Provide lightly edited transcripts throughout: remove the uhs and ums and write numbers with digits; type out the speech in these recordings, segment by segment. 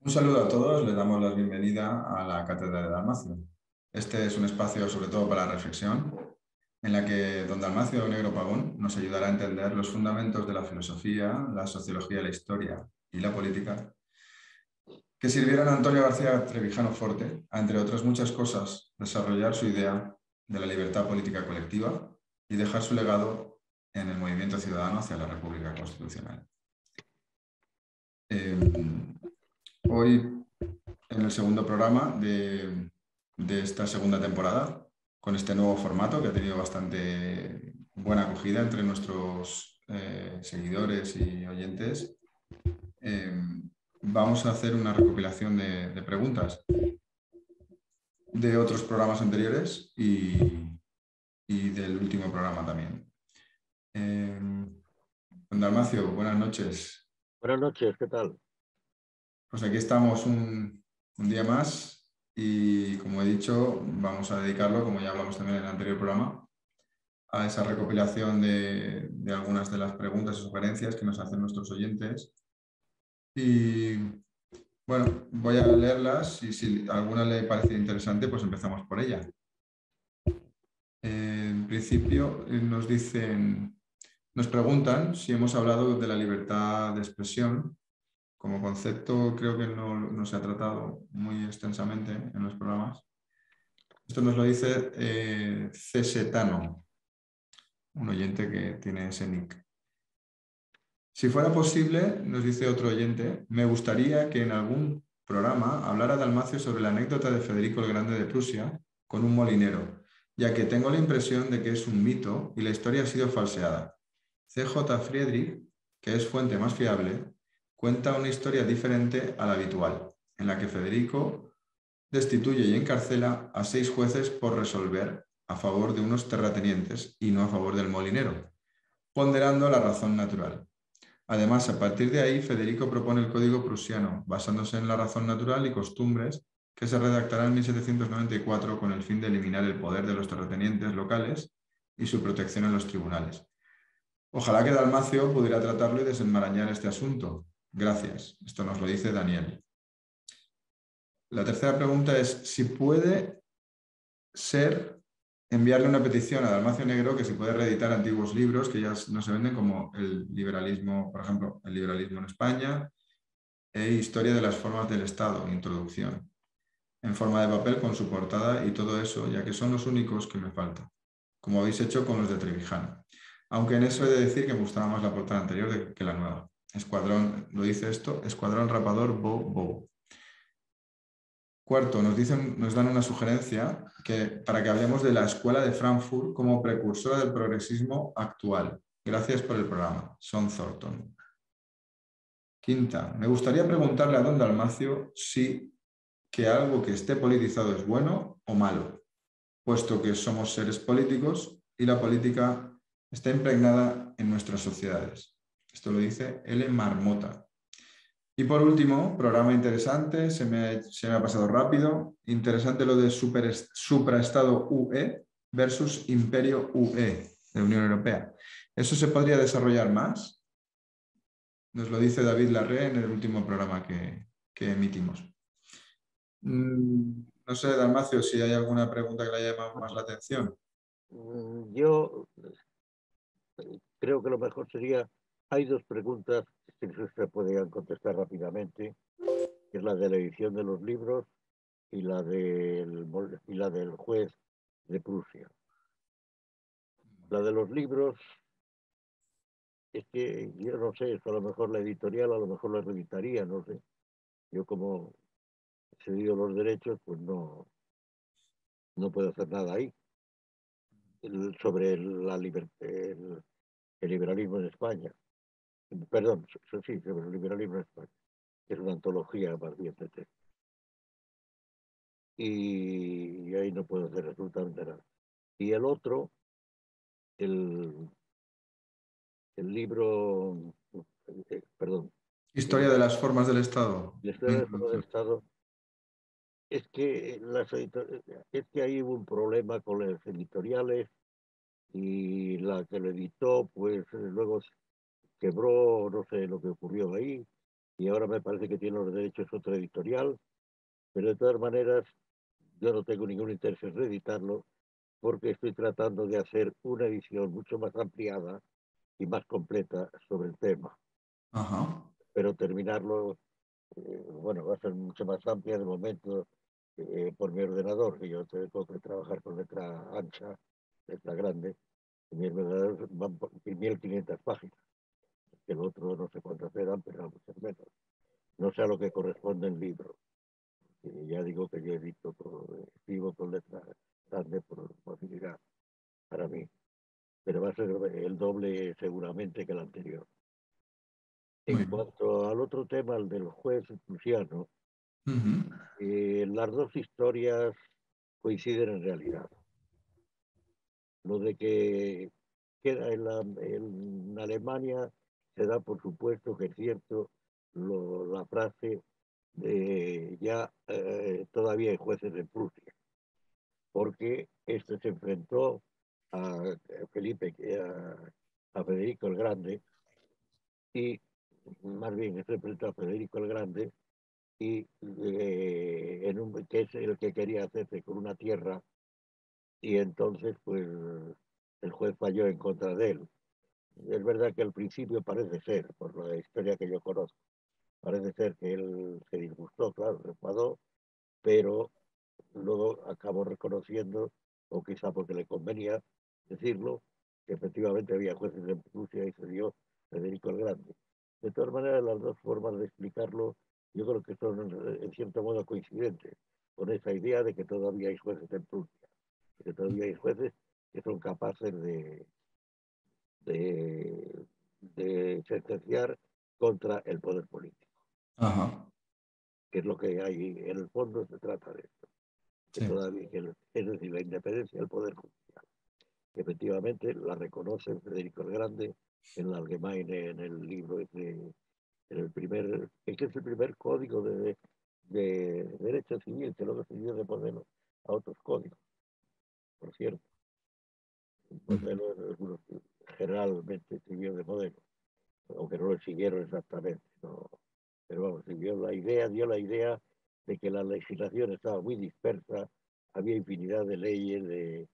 Un saludo a todos, les damos la bienvenida a la Cátedra de Dalmacio. Este es un espacio sobre todo para la reflexión, en la que don Dalmacio Negro Pagón nos ayudará a entender los fundamentos de la filosofía, la sociología, la historia y la política, que sirvieron a Antonio García Trevijano Forte, a, entre otras muchas cosas, desarrollar su idea de la libertad política colectiva y dejar su legado en el movimiento ciudadano hacia la República Constitucional. Hoy, en el segundo programa de esta segunda temporada, con este nuevo formato que ha tenido bastante buena acogida entre nuestros seguidores y oyentes, eh, vamos a hacer una recopilación de preguntas de otros programas anteriores y del último programa también. Don Dalmacio, buenas noches. Buenas noches, ¿qué tal? Pues aquí estamos un día más y, como he dicho, vamos a dedicarlo, como ya hablamos también en el anterior programa, a esa recopilación de algunas de las preguntas y sugerencias que nos hacen nuestros oyentes. Y bueno, voy a leerlas y si alguna le parece interesante, pues empezamos por ella. En principio nos preguntan si hemos hablado de la libertad de expresión. Como concepto creo que no se ha tratado muy extensamente en los programas. Esto nos lo dice Cesetano, un oyente que tiene ese nick. Si fuera posible, nos dice otro oyente, me gustaría que en algún programa hablara Dalmacio sobre la anécdota de Federico el Grande de Prusia con un molinero, ya que tengo la impresión de que es un mito y la historia ha sido falseada. C.J. Friedrich, que es fuente más fiable, cuenta una historia diferente a la habitual, en la que Federico destituye y encarcela a 6 jueces por resolver a favor de unos terratenientes y no a favor del molinero, ponderando la razón natural. Además, a partir de ahí, Federico propone el Código Prusiano, basándose en la razón natural y costumbres que se redactará en 1794 con el fin de eliminar el poder de los terratenientes locales y su protección en los tribunales. Ojalá que Dalmacio pudiera tratarlo y desenmarañar este asunto. Gracias. Esto nos lo dice Daniel. La tercera pregunta es si puede ser enviarle una petición a Dalmacio Negro que se puede reeditar antiguos libros que ya no se venden, como el liberalismo, por ejemplo, el liberalismo en España e Historia de las formas del Estado, introducción, en forma de papel con su portada y todo eso, ya que son los únicos que me faltan, como habéis hecho con los de Trevijano. Aunque en eso he de decir que me gustaba más la portada anterior que la nueva. Escuadrón, lo dice esto, Escuadrón Rapador Bobo. Cuarto, nos dan una sugerencia para que hablemos de la Escuela de Frankfurt como precursora del progresismo actual. Gracias por el programa. Son Thornton. Quinta, me gustaría preguntarle a don Dalmacio si que algo que esté politizado es bueno o malo, puesto que somos seres políticos y la política está impregnada en nuestras sociedades. Esto lo dice L. Marmota. Y por último, programa interesante, se me ha pasado rápido, interesante lo de supraestado UE versus imperio UE de Unión Europea. ¿Eso se podría desarrollar más? Nos lo dice David Larré en el último programa que emitimos. No sé, Dalmacio, si hay alguna pregunta que le haya llamado más la atención. Yo creo que lo mejor sería, hay dos preguntas que se podrían contestar rápidamente, que es la de la edición de los libros y la del juez de Prusia. La de los libros es que yo no sé, a lo mejor la editorial a lo mejor la reeditaría, no sé. Yo como he cedido los derechos, pues no puedo hacer nada ahí. Sobre el liberalismo en España. Perdón, sí, sobre el liberalismo en España, que es una antología más bien de texto. Y ahí no puedo hacer absolutamente nada. Y el otro, el, el libro, perdón, Historia el, de las formas del Estado. la Una historia del Fondo del introducción. Estado, es que ahí hubo un problema con las editoriales y la que lo editó, pues luego quebró, no sé lo que ocurrió ahí, y ahora me parece que tiene los derechos otra editorial, pero de todas maneras yo no tengo ningún interés en reeditarlo porque estoy tratando de hacer una edición mucho más ampliada y más completa sobre el tema, Ajá. pero terminarlo, bueno, va a ser mucho más amplia de momento por mi ordenador, que yo tengo que trabajar con letra ancha, letra grande, y mi ordenador van por 1500 páginas, que el otro no sé cuántas eran, pero muchas menos. No sé a lo que corresponde en libro. Ya digo que yo edito todo, escribo con letra grande por facilidad para mí, pero va a ser el doble seguramente que el anterior. Muy En bien. cuanto al otro tema, el del juez prusiano, Ujú. las dos historias coinciden en realidad. Lo de que queda en Alemania se da por supuesto que es cierto la frase de ya todavía hay jueces en Prusia, porque este se enfrentó a Felipe, a Federico el Grande, y más bien se enfrentó a Federico el Grande, y que es el que quería hacerse con una tierra, y entonces pues el juez falló en contra de él. Es verdad que al principio parece ser, por la historia que yo conozco, parece ser que él se disgustó, claro, se enfadó, pero luego acabó reconociendo, o quizá porque le convenía decirlo, que efectivamente había jueces en Prusia y se dio Federico el Grande. De todas maneras, las dos formas de explicarlo yo creo que son en cierto modo coincidentes con esa idea de que todavía hay jueces en Prusia, que todavía hay jueces que son capaces de, de sentenciar contra el poder político, Ajá. que es lo que hay en el fondo. Se trata de esto, que Sí. todavía, es decir, la independencia del poder judicial, que efectivamente la reconoce Federico el Grande en la Allgemeine, en el libro ese, en el primer, es que es el primer código de derecho civil que luego se dio de modelo a otros códigos, por cierto. Ujú. Modelo, generalmente sirvió de modelo, aunque no lo siguieron exactamente, ¿no? Pero vamos, dio la idea de que la legislación estaba muy dispersa, había infinidad de leyes,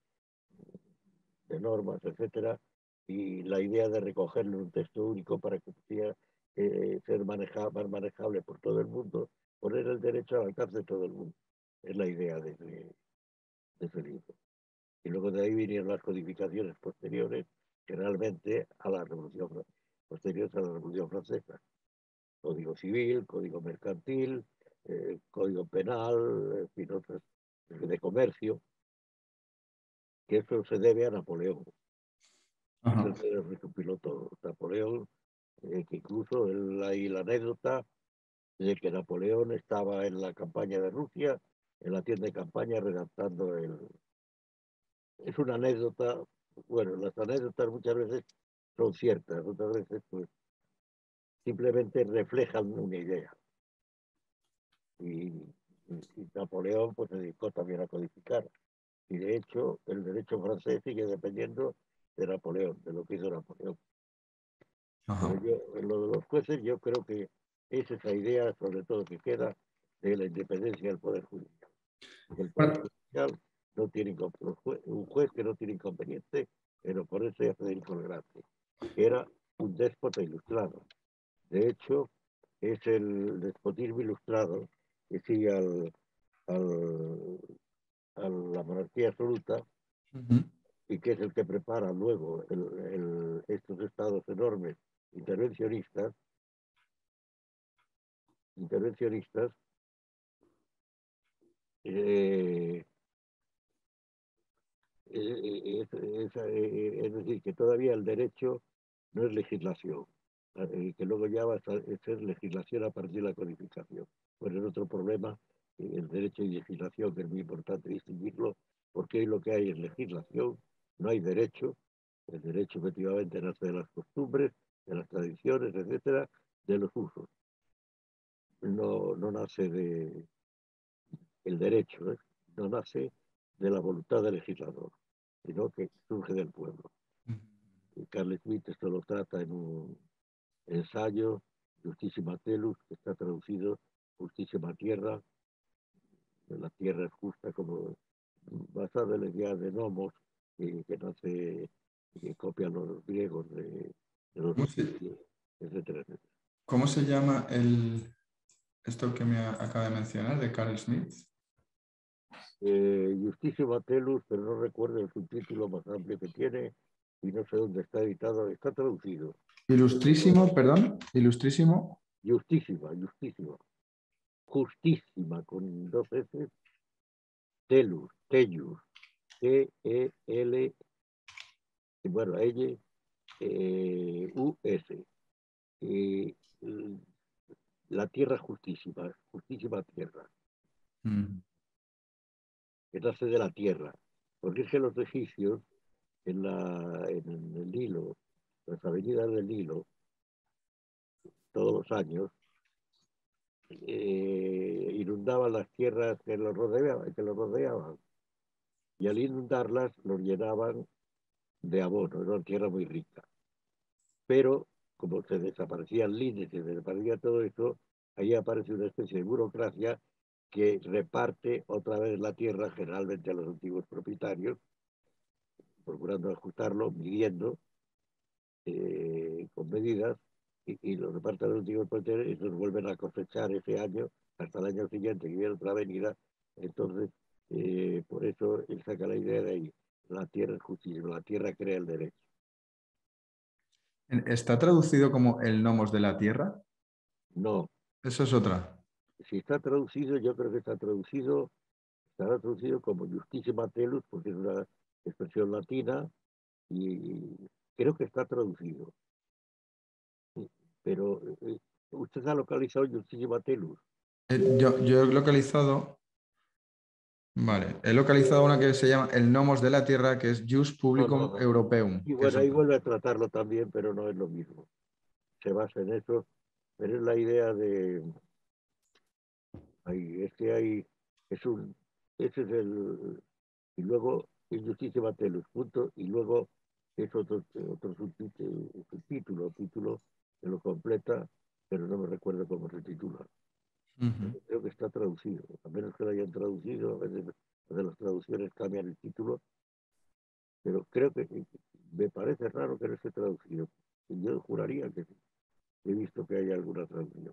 de normas, etcétera, y la idea de recogerlo en un texto único para que pudiera ser más manejable por todo el mundo, poner el derecho al alcance de todo el mundo. Es la idea de ese libro. Y luego de ahí vinieron las codificaciones posteriores, generalmente a la Revolución, posteriores a la Revolución Francesa. Código civil, código mercantil, código penal, en fin, otros de comercio, que eso se debe a Napoleón. Es Ajá. el que recopiló todo. Napoleón, que incluso hay la anécdota de que Napoleón estaba en la campaña de Rusia, en la tienda de campaña, redactando el... Es una anécdota, bueno, las anécdotas muchas veces son ciertas, otras veces pues simplemente reflejan una idea. Y, y Napoleón pues se dedicó también a codificar. Y de hecho, el derecho francés sigue dependiendo de Napoleón, de lo que hizo Napoleón. Pero Ajá. yo, en lo de los jueces, yo creo que es esa idea, sobre todo, que queda de la independencia del Poder Judicial. Que el Poder Bueno, Judicial no tiene un juez que no tiene inconveniente en oponerse a Federico el Grande, que era un déspota ilustrado. De hecho, es el despotismo ilustrado que sigue al, a la monarquía absoluta ujú. y que es el que prepara luego estos estados enormes intervencionistas, intervencionistas eh, es decir, que todavía el derecho no es legislación, que luego ya va a ser legislación a partir de la codificación. Pues es otro problema, el derecho y legislación, que es muy importante distinguirlo, porque hoy lo que hay es legislación, no hay derecho. El derecho efectivamente nace de las costumbres, de las tradiciones, etcétera, de los usos. No, no nace el derecho, ¿eh? No nace de la voluntad del legislador, sino que surge del pueblo. Y Carl Schmitt esto lo trata en un ensayo Justísima Telus, que está traducido Justísima Tierra, la tierra es justa, como basada en la idea de nomos, que nace, que copian los griegos de los ¿Cómo se, egipcios, etcétera, etcétera. cómo se llama esto que me acaba de mencionar de Carl Smith? Justísima Telus, pero no recuerdo el subtítulo más amplio que tiene y no sé dónde está editado, está traducido. Ilustrísimo, perdón, ilustrísimo. Justísima, justísima, justísima, con dos S, Telus, Tellus, T-E-L, bueno, L, U-S. eh, la tierra justísima, justísima tierra, Mm. que nace de la tierra. Porque es que los egipcios, en el Nilo, las avenidas del Nilo, todos los años, inundaban las tierras que los rodeaban. Y al inundarlas, los llenaban de abono, era una tierra muy rica. Pero, como se desaparecían líneas, se desaparecía todo eso, ahí aparece una especie de burocracia que reparte otra vez la tierra, generalmente a los antiguos propietarios, procurando ajustarlo, midiendo con medidas, y lo reparte a los antiguos propietarios y nos vuelven a cosechar ese año hasta el año siguiente que viene otra avenida. Entonces, por eso él saca la idea de ahí, la tierra es justicia, la tierra crea el derecho. ¿Está traducido como el nomos de la tierra? No, Eso es otra. si está traducido, yo creo que estará traducido como Justísima Telus, porque es una expresión latina, y creo que está traducido. Pero usted ha localizado Justísima Telus. Yo he localizado, vale, he localizado una que se llama el nomos de la tierra, que es Jus No, no, Publicum no. Europeum, Y que es bueno, ahí otra. vuelve a tratarlo también, pero no es lo mismo. Se basa en eso, pero es la idea de, ahí, es que hay, es un, ese es el, y luego es Justísima Telus, punto, y luego es otro subtítulo, título que lo completa, pero no me recuerdo cómo se titula. Ujú. Creo que está traducido, a menos que lo hayan traducido, a veces de las traducciones cambian el título, pero creo que me parece raro que no esté traducido. Yo juraría que sí. He visto que hay alguna traducción.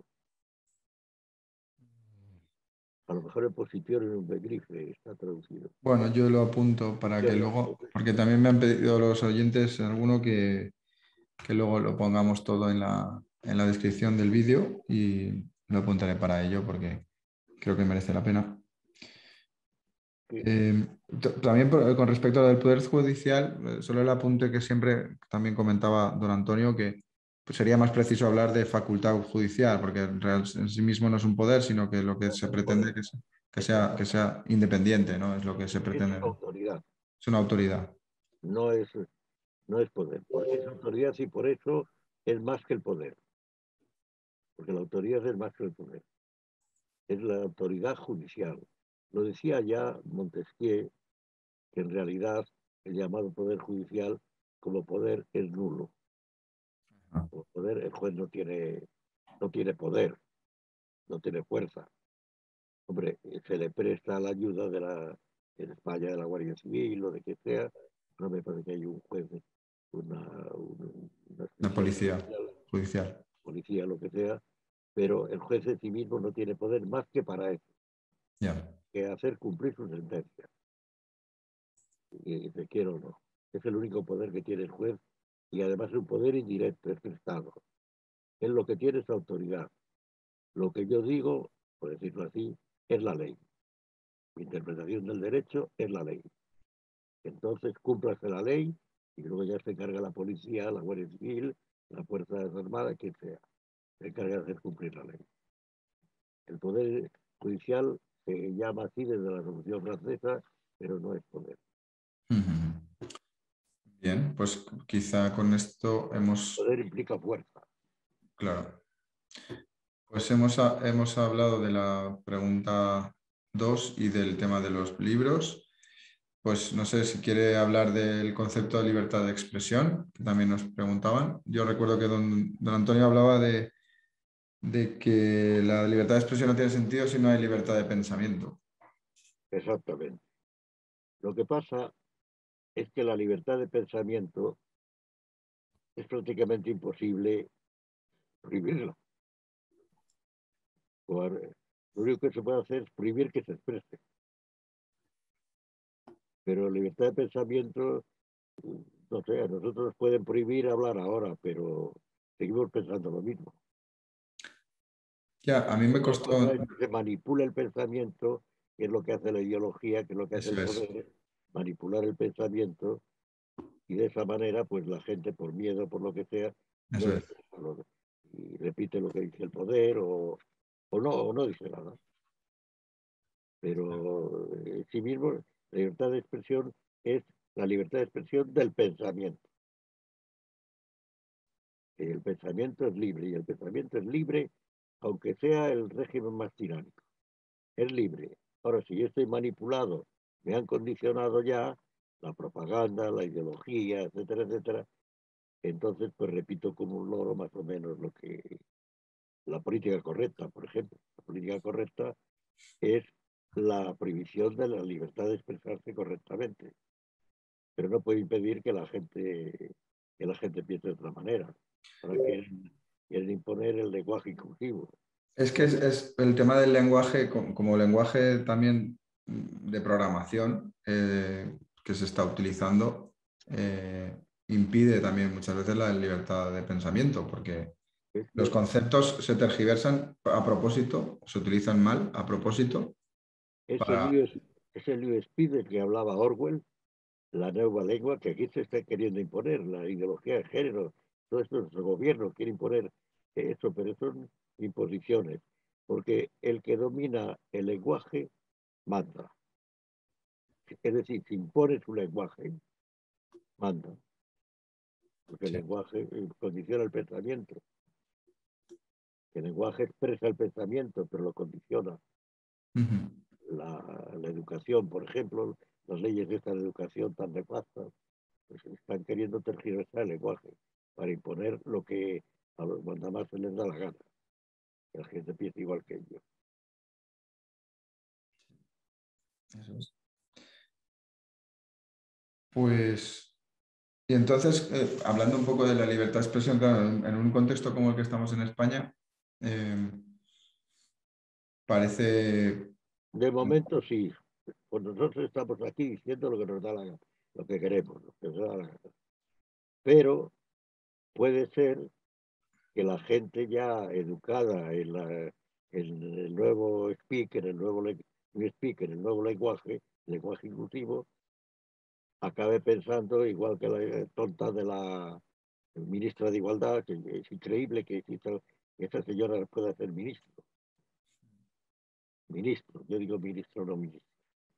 A lo mejor en posición en un begrife está traducido. Bueno, yo lo apunto para Yo que no, luego, porque también me han pedido los oyentes alguno que luego lo pongamos todo en la descripción del vídeo y lo apuntaré para ello porque creo que merece la pena. que, También con respecto a lo del Poder Judicial, solo el apunte que siempre también comentaba don Antonio, que pues, sería más preciso hablar de facultad judicial, porque en sí mismo no es un poder, sino que lo que se pretende poder, es que sea independiente, ¿no? Es lo que se es pretende. autoridad, Es una autoridad. no es, no es poder. Porque es autoridad y por eso es más que el poder. Porque la autoridad es más que el poder. Es la autoridad judicial. Lo decía ya Montesquieu, que en realidad el llamado poder judicial como poder es nulo. Ah. Como poder, el juez no tiene poder, no tiene fuerza. Hombre, se le presta la ayuda en España de la Guardia Civil o de que sea. No me parece que hay un juez, una, una La expresión policía judicial, judicial. policía, lo que sea, pero el juez en sí mismo no tiene poder más que para eso, Ya. que hacer cumplir su sentencia. Y te quiero o no. Es el único poder que tiene el juez y además es un poder indirecto, es el Estado. Él lo que tiene es autoridad. Lo que yo digo, por decirlo así, es la ley. Mi interpretación del derecho es la ley. Entonces, cúmplase la ley y luego ya se encarga la policía, la Guardia Civil, la Fuerza Armada, quien sea. Se encarga de hacer cumplir la ley. El poder judicial se llama así desde la Revolución Francesa, pero no es poder. Ujú. Bien, pues quizá con esto hemos, Poder implica fuerza. claro, pues hemos hablado de la pregunta 2 y del tema de los libros. Pues no sé si quiere hablar del concepto de libertad de expresión, que también nos preguntaban. Yo recuerdo que don Antonio hablaba de que la libertad de expresión no tiene sentido si no hay libertad de pensamiento. Exactamente. Lo que pasa es que la libertad de pensamiento es prácticamente imposible prohibirla. Lo único que se puede hacer es prohibir que se exprese. Pero libertad de pensamiento, no sé, a nosotros nos pueden prohibir hablar ahora, pero seguimos pensando lo mismo. Ya, a mí me Otra cosa costó, es que se manipula el pensamiento, que es lo que hace la ideología, que es lo que hace el eso es, poder, manipular el pensamiento, y de esa manera, pues la gente, por miedo, por lo que sea, no eso es. expresa y repite lo que dice el poder o no dice nada. Pero en sí mismo, la libertad de expresión es la libertad de expresión del pensamiento. El pensamiento es libre y el pensamiento es libre aunque sea el régimen más tiránico. Es libre. Ahora, si yo estoy manipulado, me han condicionado ya la propaganda, la ideología, etcétera, etcétera, entonces pues repito como un loro más o menos lo que la política correcta, por ejemplo. La política correcta es la prohibición de la libertad de expresarse correctamente, pero no puede impedir que la gente piense de otra manera. Ahora quieren imponer el lenguaje inclusivo. Es que es el tema del lenguaje, como lenguaje también de programación que se está utilizando, impide también muchas veces la libertad de pensamiento, porque los Este, conceptos se tergiversan a propósito, se utilizan mal a propósito ese para... lío ese lío speed del que hablaba Orwell, la nueva lengua que aquí se está queriendo imponer, la ideología de género, todo esto, el gobierno quiere imponer eso, pero son imposiciones, porque el que domina el lenguaje manda. Es decir, si impone su lenguaje, manda, porque el Sí. lenguaje condiciona el pensamiento. El lenguaje expresa el pensamiento, pero lo condiciona. Ujú. La educación, por ejemplo, las leyes de esta educación tan nefastas, pues están queriendo tergiversar el lenguaje para imponer lo que a los mandamás se les da la gana. Que la gente piensa igual que ellos. Eso es. Pues, y entonces, hablando un poco de la libertad de expresión, claro, en un contexto como el que estamos en España, eh, parece... De momento sí, pues nosotros estamos aquí diciendo lo que nos da la gana, lo que queremos, lo que nos da la gana. Pero puede ser que la gente ya educada en el nuevo speaker, el nuevo lenguaje inclusivo, acabe pensando igual que la tonta de la ministra de Igualdad, que es increíble que esa señora pueda ser ministro. Ministro, yo digo ministro, no ministro.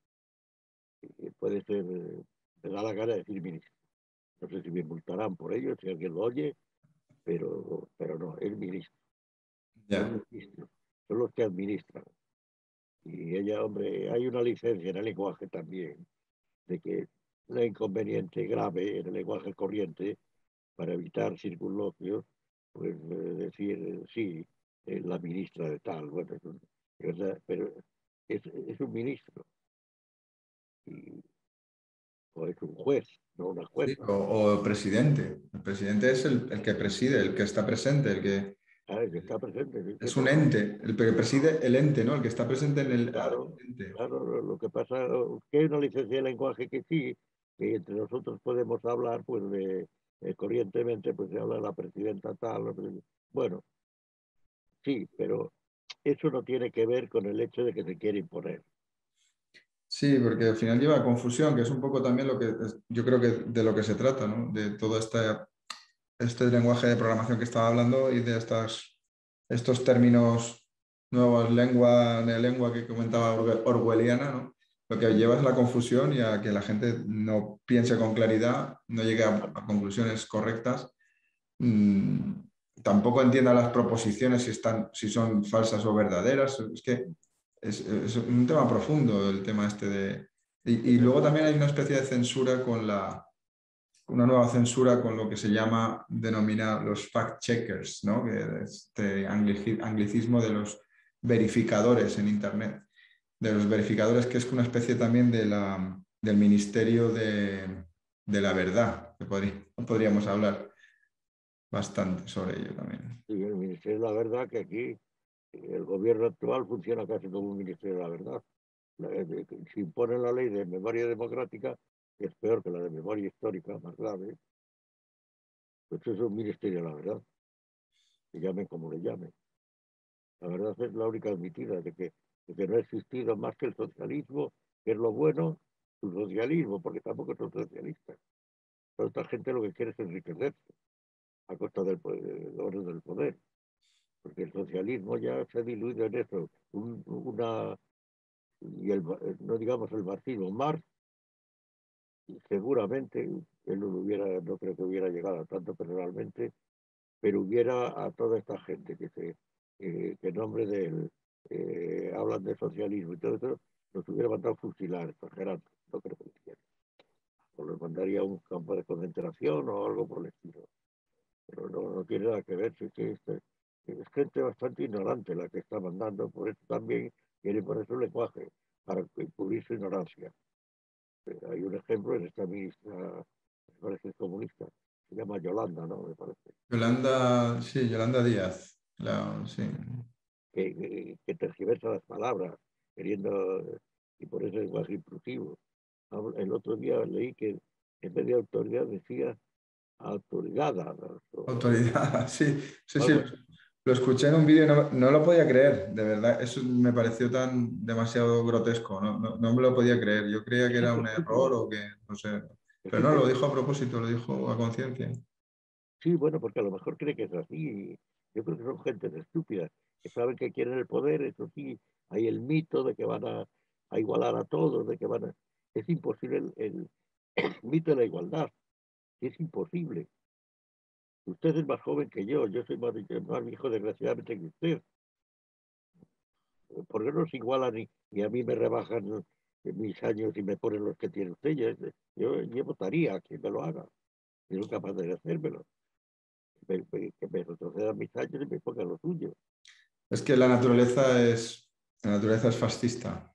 Puede ser, me da la gana de decir ministro. No sé si me multarán por ello, si alguien lo oye, pero no, es ministro. Ya. Son ministros, son los que administran. Y ella, hombre, hay una licencia en el lenguaje también, de que no hay inconveniente grave en el lenguaje corriente para evitar circunloquios, pues decir, sí, la ministra de tal, bueno, pero es un ministro y, o es un juez, no una Sí, jueza. o el presidente. El presidente es el que preside, el que está presente, el que ¿Sabes? Que está presente, ¿sí? Que es un no, ente, el que preside el ente, ¿no? El que está presente en el claro, ente. claro, lo que pasa es que hay una licencia de lenguaje que sí, que entre nosotros podemos hablar, pues corrientemente, pues se habla la presidenta tal, bueno, sí, pero eso no tiene que ver con el hecho de que se quiere imponer. Sí, porque al final lleva a confusión, que es un poco también lo que yo creo que de lo que se trata, ¿no? De todo este lenguaje de programación que estaba hablando y de estos términos nuevos, lengua, neolengua que comentaba Orwelliana, ¿no? Lo que lleva es la confusión y a que la gente no piense con claridad, no llegue a conclusiones correctas, mm, tampoco entienda las proposiciones si son falsas o verdaderas. Es que es un tema profundo el tema este de... Y luego también hay una especie de censura con una nueva censura con lo que se denomina los fact-checkers, ¿no? Que este anglicismo de los verificadores en Internet, de los verificadores, que es una especie también del Ministerio de la Verdad, que podríamos hablar bastante sobre ello también. Y el Ministerio de la Verdad, que aquí el gobierno actual funciona casi como un Ministerio de la Verdad. Si imponen la ley de memoria democrática, que es peor que la de memoria histórica, más grave, pues eso es un Ministerio de la Verdad, que llamen como le llamen. La verdad es la única admitida de que no ha existido más que el socialismo, que es lo bueno, su socialismo, porque tampoco son socialistas. Toda esta gente lo que quiere es enriquecerse a costa del orden del poder, porque el socialismo ya se ha diluido en eso. No digamos el marxismo, Marx, seguramente, él no creo que hubiera llegado a tanto personalmente, pero hubiera a toda esta gente que en nombre de él hablan de socialismo y todo eso, los hubiera mandado a fusilar, exagerando, no creo que lo hiciera. O los mandaría a un campo de concentración o algo por el estilo. Pero no tiene nada que ver, es gente bastante ignorante la que está mandando, por eso también quiere poner su lenguaje, para cubrir su ignorancia. Hay un ejemplo en esta ministra, me parece que es comunista, se llama Yolanda, ¿no? Me parece. Yolanda, sí, Yolanda Díaz, sí. Que tergiversa las palabras, queriendo, y por eso es más intrusivo. El otro día leí que en vez de autoridad decía autoridad, Autoridad, sí, sí, sí, algo así. lo escuché en un vídeo y no lo podía creer, de verdad, eso me pareció tan demasiado grotesco, no me lo podía creer, yo creía que Es era un error imposible, o que, no sé, es pero no, lo imposible. dijo a propósito, lo dijo a conciencia. Sí, bueno, porque a lo mejor cree que es así. Yo creo que son gentes estúpidas, que saben que quieren el poder, eso sí, hay el mito de que van a igualar a todos, de que van a... Es imposible el mito de la igualdad, es imposible. Usted es más joven que yo soy más viejo desgraciadamente que usted. ¿Por qué no se igualan y a mí me rebajan mis años y me ponen los que tiene usted? Yo votaría a quien me lo haga, si no es capaz de hacérmelo. Que me retrocedan mis años y me pongan los suyos. Es que la naturaleza es fascista,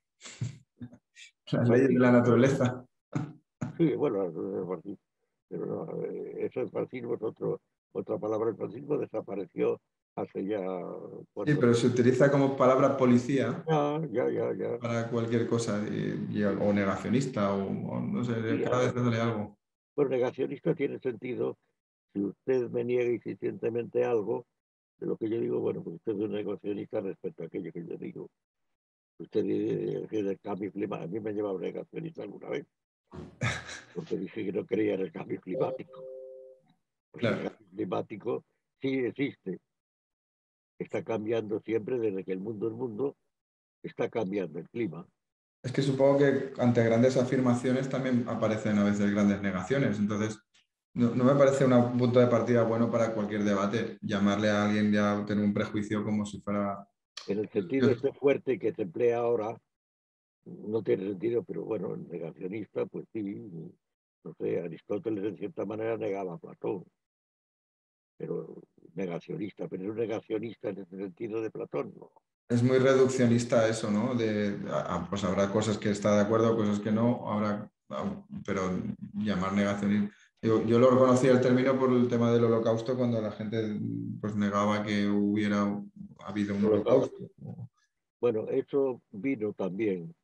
las leyes de la Fascismo, naturaleza. sí, bueno, eso es fascismo, pero no, eso es fascismo, otra palabra. El fascismo desapareció hace ya Sí, cuántos pero se años. utiliza como palabra policía Ya. para cualquier cosa, o negacionista, o no sé, Sí, cada vez sale algo. pues negacionista tiene sentido si usted me niega insistentemente algo de lo que yo digo. Bueno, pues usted es un negacionista respecto a aquello que yo digo. Usted dice que el cambio climático, a mí me ha llevado negacionista alguna vez, porque dije que no creía en el cambio climático, porque el Claro. cambio climático sí existe, está cambiando siempre desde que el mundo es mundo, está cambiando el clima. Es que supongo que ante grandes afirmaciones también aparecen a veces grandes negaciones. Entonces, no me parece un punto de partida bueno para cualquier debate, llamarle a alguien ya tener un prejuicio como si fuera... En el sentido este fuerte que se emplea ahora, no tiene sentido, pero bueno, el negacionista, pues sí, no sé, Aristóteles en cierta manera negaba a Platón, pero negacionista, pero es un negacionista en el sentido de Platón, no. Es muy reduccionista eso, ¿no? Pues habrá cosas que está de acuerdo, cosas que no, pero llamar negacionismo. Yo lo reconocía el término por el tema del holocausto, cuando la gente pues negaba que hubiera habido un holocausto. Bueno, eso vino también,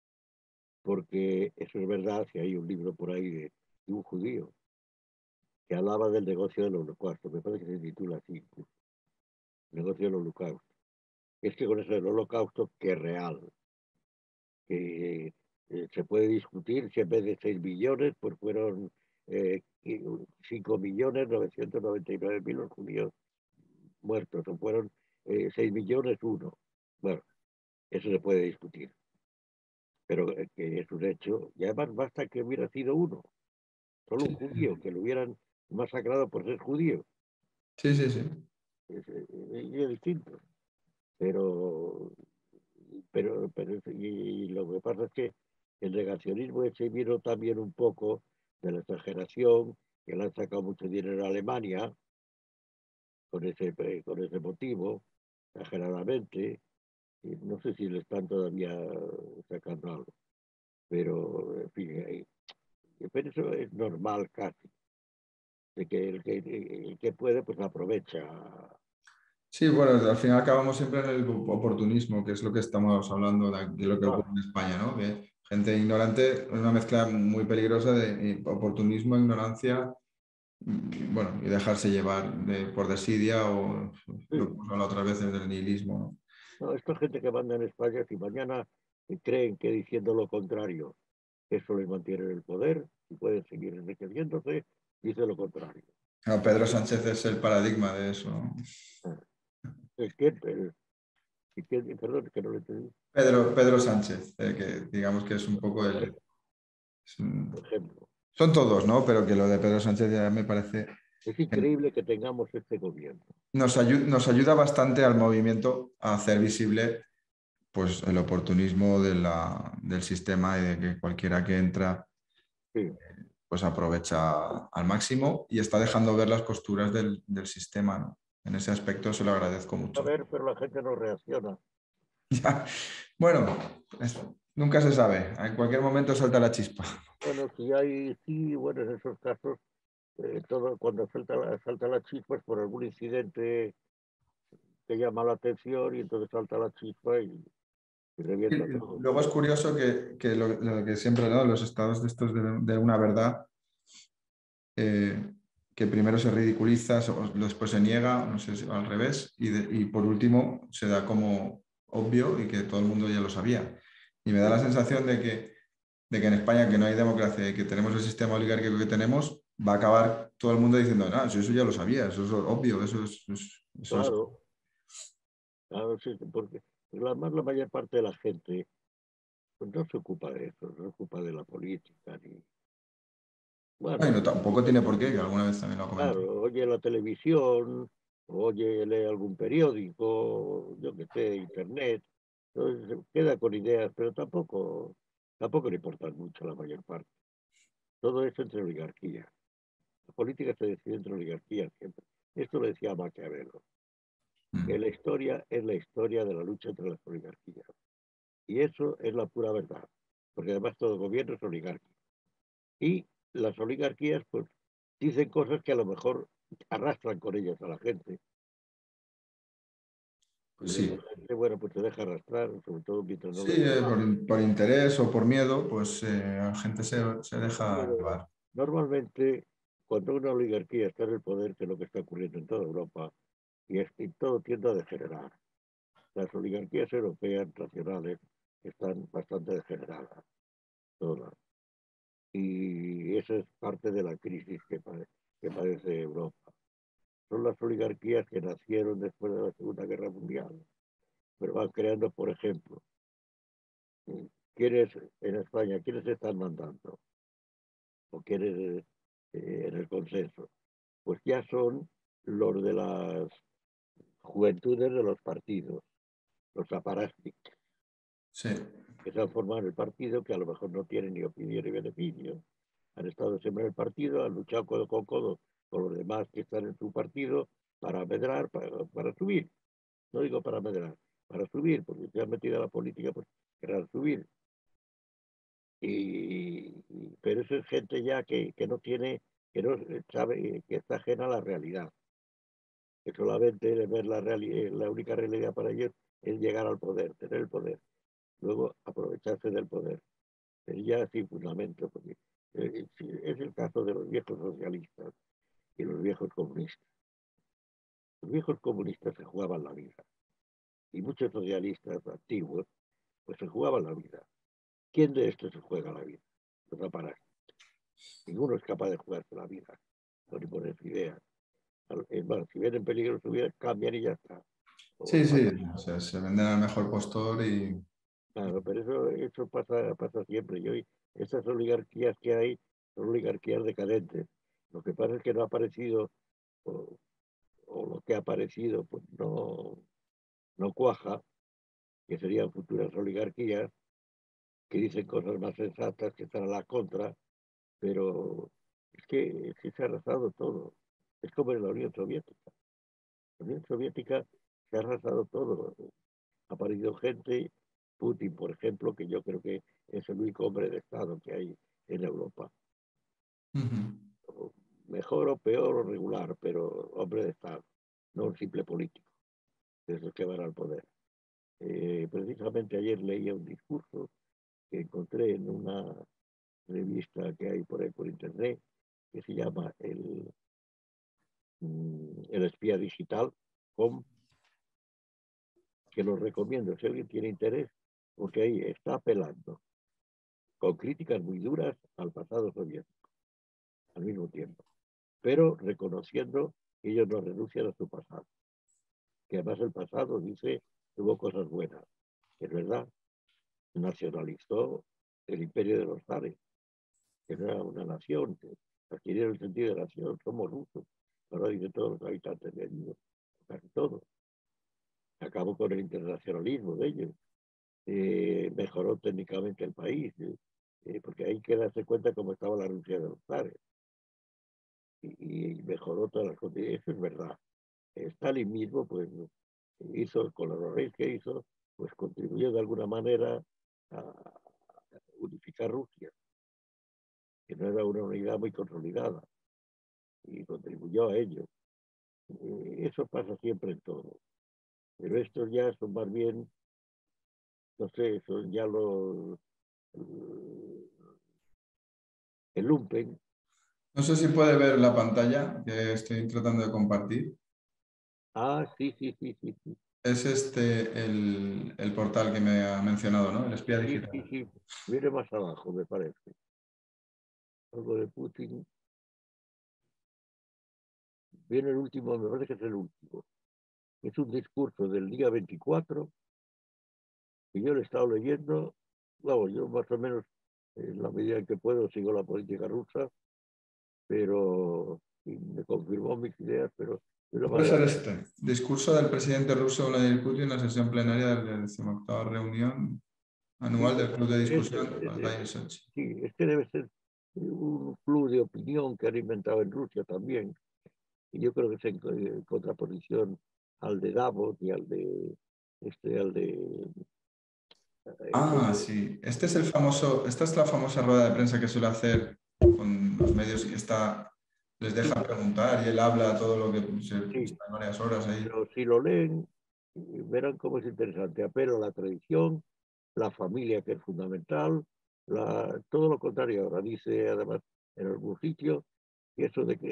porque eso es verdad, que hay un libro por ahí de un judío que hablaba del negocio del holocausto, me parece que se titula así, incluso, negocio del holocausto. Es que con eso del holocausto, que es real, que se puede discutir si en vez de 6 millones, pues fueron 5.999.000 los judíos muertos, o fueron 6 millones uno. Bueno, eso se puede discutir, pero que es un hecho, y además basta que hubiera sido uno, solo un Sí, judío, que lo hubieran masacrado por ser judío, sí, sí, sí. es distinto. Pero, y lo que pasa es que el negacionismo ese vino también un poco de la exageración que le han sacado mucho dinero a Alemania con ese motivo, exageradamente, y no sé si le están todavía sacando algo, pero en fin, pero eso es normal casi, de que el que puede pues aprovecha. Sí, bueno, al final acabamos siempre en el oportunismo, que es lo que estamos hablando de lo que ocurre Claro, en España, ¿no? Que gente ignorante, una mezcla muy peligrosa de oportunismo, ignorancia, bueno, y dejarse llevar por desidia o lo que sí. hemos hablado otras veces del nihilismo, ¿no? No, esta gente que manda en España, si mañana creen que diciendo lo contrario, eso les mantiene en el poder y pueden seguir enriqueciéndose, dice lo contrario. Claro, Pedro Sánchez es el paradigma de eso, ¿no? El que, perdón, que no lo entendí. Pedro Sánchez, que digamos que es un poco Por es un- ejemplo, son todos, ¿no? Pero que lo de Pedro Sánchez ya me parece es increíble que tengamos este gobierno. nos ayuda bastante al movimiento a hacer visible pues, el oportunismo del sistema y de que cualquiera que entra Sí. pues aprovecha al máximo y está dejando ver las costuras del sistema, ¿no? En ese aspecto se lo agradezco A mucho. ver, pero la gente no reacciona. Ya, bueno, nunca se sabe, en cualquier momento salta la chispa. Bueno, si hay, sí, bueno, en esos casos, todo, cuando salta la chispa es por algún incidente que llama la atención y entonces salta la chispa y Y revienta todo. luego es curioso que lo que siempre, ¿no? Los estados de estos de una verdad que primero se ridiculiza, después se niega, no sé si al revés, y por último se da como obvio y que todo el mundo ya lo sabía. Y me da la Sí, sensación de que en España, que no hay democracia y que tenemos el sistema oligárquico que tenemos, va a acabar todo el mundo diciendo, no, eso ya lo sabía, eso es obvio, eso es... claro, claro, sí, porque más la mayor parte de la gente pues, no se ocupa de eso, no se ocupa de la política, ni, Ay, bueno, no, tampoco tiene por qué, que alguna vez también lo comenté. claro, oye la televisión, oye, lee algún periódico, yo qué sé, internet, entonces se queda con ideas, pero tampoco le importan mucho a la mayor parte. Todo es entre oligarquías. La política se decide entre oligarquías siempre. Esto lo decía Maquiavelo, que Mm. la historia es la historia de la lucha entre las oligarquías. Y eso es la pura verdad, porque además todo gobierno es oligárquico. Y las oligarquías, pues, dicen cosas que a lo mejor arrastran con ellas a la gente. Y Pues luego sí, la gente, bueno, pues se deja arrastrar, sobre todo mientras no sí, le haga mal. por interés o por miedo, pues la gente se deja Pero llevar. normalmente, cuando una oligarquía está en el poder, que es lo que está ocurriendo en toda Europa, y todo tiende a degenerar. Las oligarquías europeas nacionales están bastante degeneradas, todas. Y esa es parte de la crisis que padece Europa. Son las oligarquías que nacieron después de la Segunda Guerra Mundial, pero van creando, por ejemplo, quiénes en España, quiénes están mandando o quiénes en el consenso. Pues ya son los de las juventudes de los partidos, los aparásticos, Sí. que se han formado en el partido, que a lo mejor no tienen ni opinión ni beneficio, han estado siempre en el partido, han luchado codo con codo con los demás que están en su partido para medrar, para subir. No digo para medrar, para subir, porque se han metido a la política, pues querrán subir. Pero eso es gente ya que no tiene, que no sabe, que está ajena a la realidad, que solamente ver la única realidad para ellos es llegar al poder, tener el poder, luego aprovecharse del poder. Pero ya sin fundamento, porque es el caso de los viejos socialistas y los viejos comunistas. Los viejos comunistas se jugaban la vida y muchos socialistas antiguos pues se jugaban la vida. ¿Quién de estos se juega la vida? Los aparatos. Ninguno es capaz de jugarse la vida por imponer su idea. Es más, si ven en peligro su vida, cambian y ya está. Sí, O sí, matan. o sea, se venden al mejor postor Claro, pero eso pasa siempre. Y hoy esas oligarquías que hay son oligarquías decadentes. Lo que pasa es que no ha aparecido, o, o lo que ha aparecido, pues no cuaja, que serían futuras oligarquías que dicen cosas más sensatas que están a la contra, pero es que se ha arrasado todo. Es como en la Unión Soviética. La Unión Soviética se ha arrasado todo. Ha aparecido gente, Putin, por ejemplo, que yo creo que es el único hombre de Estado que hay en Europa. Mejor o peor o regular, pero hombre de Estado, no un simple político, de esos que van al poder. Precisamente ayer leía un discurso que encontré en una revista que hay por ahí por internet, que se llama el espía digital, que lo recomiendo si alguien tiene interés, porque ahí está apelando con críticas muy duras al pasado soviético al mismo tiempo, pero reconociendo que ellos no renuncian a su pasado, que además el pasado, dice, tuvo cosas buenas, que es verdad, nacionalizó el imperio de los zares, que no era una nación, que adquirieron el sentido de nación, somos rusos, ahora dice todos los habitantes del mundo, casi todo. Acabó con el internacionalismo de ellos, mejoró técnicamente el país, porque hay que darse cuenta cómo estaba la Rusia de los zares, y mejoró todas las cosas, eso es verdad. Stalin mismo, pues, hizo, con los reyes que hizo, pues contribuyó de alguna manera a unificar Rusia, que no era una unidad muy consolidada, y contribuyó a ello. Eso pasa siempre en todo. Pero estos ya son más bien, no sé, son ya el lumpen. No sé si puede ver la pantalla que estoy tratando de compartir. Ah, sí, sí, sí, sí, sí. Es el portal que me ha mencionado, ¿no? El espía Sí, sí, digital. sí. Viene más abajo, me parece. Algo de Putin. Viene el último, me parece que es el último. Es un discurso del día 24 que yo lo he estado leyendo. Vamos, yo más o menos, en la medida en que puedo, sigo la política rusa, pero me confirmó mis ideas, pero de una Puede ser manera. este. Discurso del presidente ruso Vladimir Putin en la sesión plenaria de la 18ª reunión Sí, anual del Club de Discusión ese, online Sochi. sí, este debe ser un club de opinión que han inventado en Rusia también. Y yo creo que es en contraposición al de Davos y al de Ah, sí. Este es el famoso, esta es la famosa rueda de prensa que suele hacer con los medios y les deja sí, preguntar y él habla todo lo que se sí, está varias horas ahí. pero si lo leen, verán cómo es interesante. Apelo a la tradición, la familia que es fundamental, todo lo contrario. Ahora dice además en algún sitio que eso de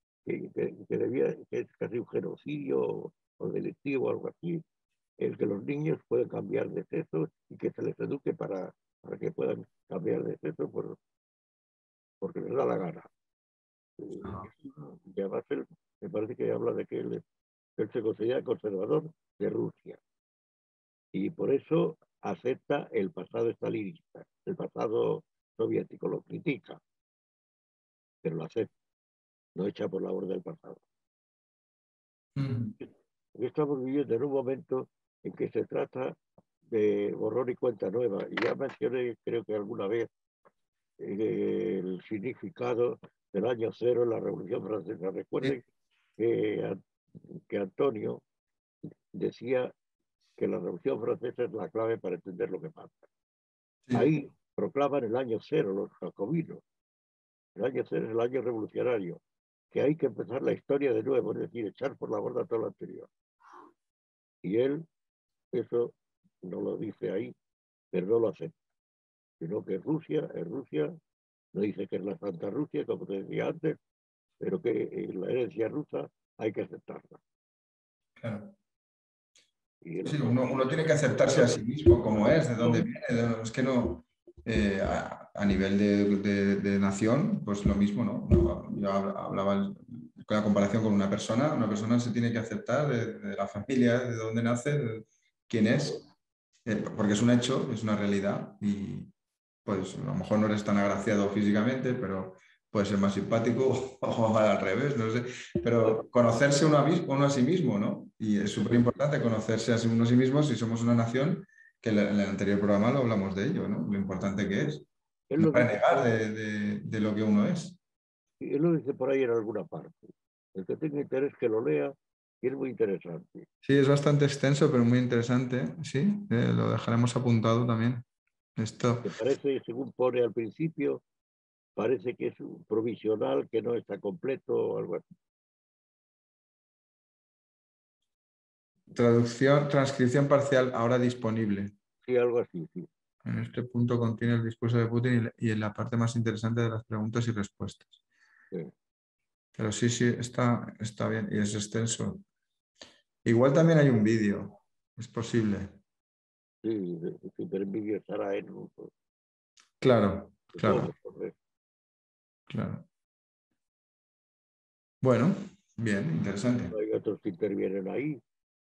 que es casi un genocidio o delictivo o algo así, el que los niños pueden cambiar de sexo y que se les eduque para que puedan cambiar de sexo porque les da la gana. Ajá. Y además me parece que habla de que él se considera conservador de Rusia y por eso acepta el pasado estalinista, el pasado soviético, lo critica, pero lo acepta, no echa por la borda del pasado. Mm. Estamos viviendo en un momento en que se trata de borrón y cuenta nueva. Y ya mencioné, creo que alguna vez, el significado del año cero en la Revolución Francesa. Sí, Recuerden que, que Antonio decía que la Revolución Francesa es la clave para entender lo que pasa. sí. Ahí proclaman el año cero los jacobinos. El año cero es el año revolucionario, que hay que empezar la historia de nuevo, es decir, echar por la borda todo lo anterior. Y él eso no lo dice ahí, pero no lo acepta, sino que es Rusia, no dice que es la Santa Rusia, como te decía antes, pero que la herencia rusa hay que aceptarla. Claro. Y Sí, los uno tiene que jacobinos, aceptarse a sí mismo como es, de dónde no, viene. Es que no, a nivel de nación, pues lo mismo, ¿no? Yo hablaba con la comparación con una persona se tiene que aceptar de la familia, de dónde nace, de quién es, porque es un hecho, es una realidad y pues a lo mejor no eres tan agraciado físicamente, pero puede ser más simpático o al revés, no sé. Pero conocerse uno a sí mismo, ¿no? Y es súper importante conocerse a uno a sí mismo si somos una nación, que en el anterior programa lo hablamos de ello, ¿no? Lo importante que es. él No lo dice renegar de lo que uno es. Y él lo dice por ahí en alguna parte. El que tenga interés que lo lea, y es muy interesante. Sí, es bastante extenso, pero muy interesante. Sí, lo dejaremos apuntado también. Esto. Que parece, según pone al principio, parece que es un provisional, que no está completo o algo así. Traducción, transcripción parcial ahora disponible. Sí, algo así, sí. En este punto contiene el discurso de Putin y en la parte más interesante de las preguntas y respuestas. Sí, Pero sí, sí, está bien y es extenso. Igual también hay un vídeo, es posible. sí, pero el vídeo estará en uso. Claro, claro, Supongo, porque claro. Bueno, bien, interesante. hay otros que intervienen ahí,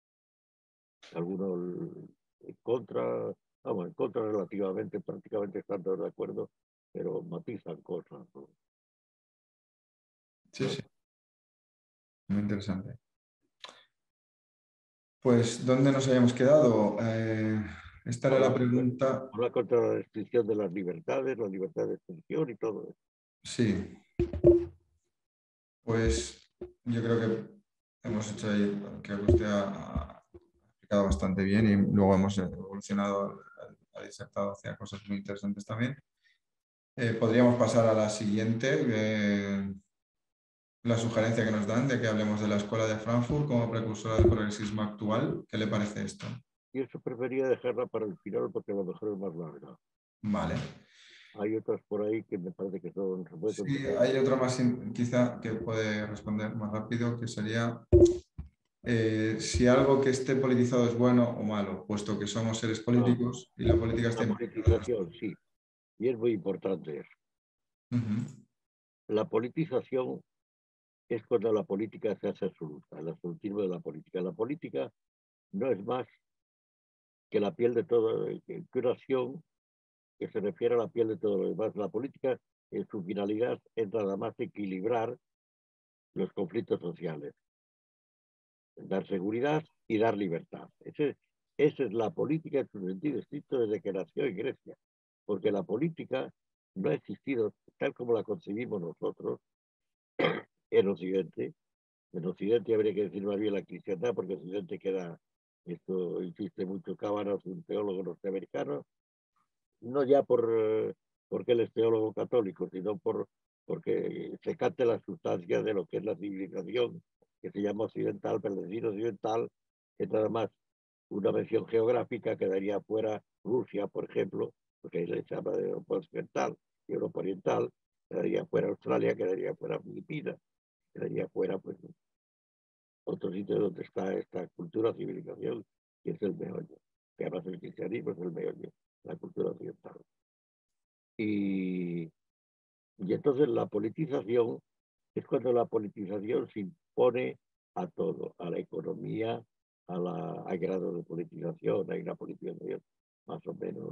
algunos en contra, vamos, en contra relativamente, prácticamente están todos de acuerdo, pero matizan cosas, ¿no? Sí, sí, muy interesante. Pues, ¿dónde nos habíamos quedado? Esta era la pregunta. Habla contra la restricción de las libertades, la libertad de expresión y todo eso. Sí, pues yo creo que hemos hecho ahí, creo que usted ha explicado bastante bien y luego hemos evolucionado, ha disertado hacia cosas muy interesantes también. Podríamos pasar a la siguiente, la sugerencia que nos dan de que hablemos de la Escuela de Frankfurt como precursora del progresismo actual. ¿Qué le parece esto? Y eso prefería dejarla para el final porque a lo mejor es más larga. Vale. Hay otras por ahí que me parece que son, se puede Sí, contestar. hay otro más quizá que puede responder más rápido, que sería si algo que esté politizado es bueno o malo, puesto que somos seres Ah, políticos y la política está la implicada. politización, sí, y es muy importante eso. Ujú. La politización es cuando la política se hace absoluta, el absolutismo de la política. La política no es más que la piel de todo, que una acción que se refiere a la piel de todo lo demás. La política, en su finalidad, es nada más equilibrar los conflictos sociales, dar seguridad y dar libertad. Esa es la política en su sentido estricto desde que nació en Grecia, porque la política no ha existido tal como la concebimos nosotros en Occidente. En Occidente habría que decir más bien la cristiandad, porque Occidente queda, esto insiste mucho Cábanos, un teólogo norteamericano, no ya porque él es teólogo católico, sino porque se cante la sustancia de lo que es la civilización, que se llama occidental, pero decir occidental es nada más una mención geográfica, quedaría fuera Rusia, por ejemplo, porque ahí se llama de Europa occidental y Europa oriental, quedaría fuera Australia, quedaría fuera Filipinas, quedaría fuera pues otro sitio donde está esta cultura, civilización, que es el meollo, que además el cristianismo es el meollo, la cultura occidental. Y, y entonces la politización es cuando la politización se impone a todo, a la economía, al grado de politización, hay una politización más o menos,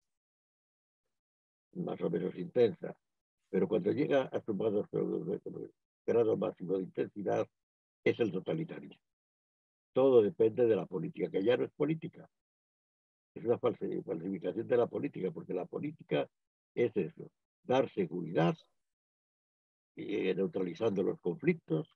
más o menos intensa. Pero cuando llega a su grado máximo de intensidad, es el totalitarismo. Todo depende de la política, que ya no es política, es una falsificación de la política, porque la política es eso, dar seguridad, neutralizando los conflictos,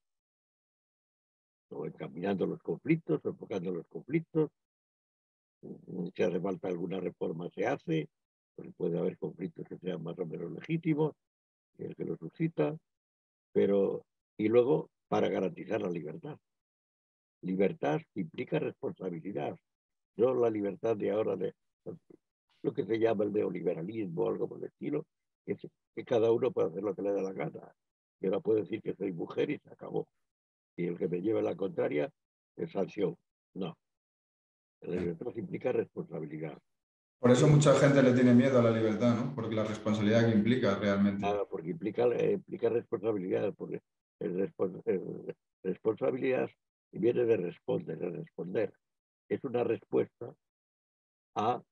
o encaminando los conflictos, o enfocando los conflictos. Si hace falta alguna reforma, se hace, pues puede haber conflictos que sean más o menos legítimos, el que los suscita, pero, y luego para garantizar la libertad. Libertad implica responsabilidad, no la libertad de ahora de lo que se llama el neoliberalismo o algo por el estilo, que cada uno puede hacer lo que le da la gana. Yo no puedo decir que soy mujer y se acabó. Y el que me lleve la contraria es sanción. No, la libertad implica responsabilidad. Por eso Eh, mucha gente le tiene miedo a la libertad, ¿no? Porque la responsabilidad que implica realmente. porque implica responsabilidad, porque responsabilidad viene de responder, de responder. Es una respuesta a,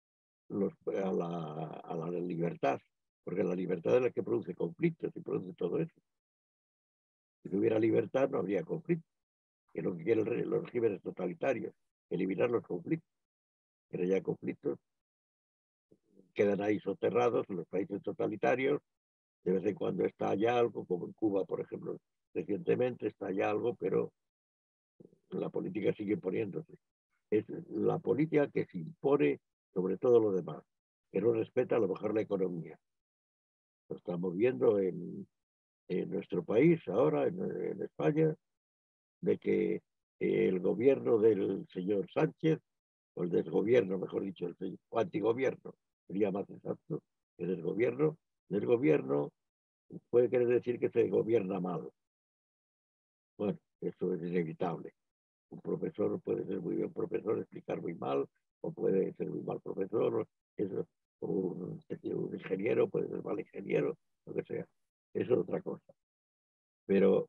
a la libertad, porque la libertad es la que produce conflictos y produce todo eso. Si no hubiera libertad, no habría conflicto, que es lo que quieren los regímenes totalitarios, eliminar los conflictos. Pero ya conflictos quedan ahí soterrados en los países totalitarios De vez en cuando estalla algo, como en Cuba, por ejemplo, recientemente estalla algo, pero la política sigue poniéndose. Es la política que se impone sobre todo lo demás, que no respeta a lo mejor la economía. Lo estamos viendo en nuestro país ahora, en España, de que el gobierno del señor Sánchez, o el desgobierno, mejor dicho, o antigobierno, sería más exacto, que del gobierno puede querer decir que se gobierna mal. Bueno, eso es inevitable. Un profesor puede ser muy bien profesor, explicar muy mal, o puede ser muy mal profesor, eso, o un ingeniero puede ser mal ingeniero, lo que sea. Eso es otra cosa. Pero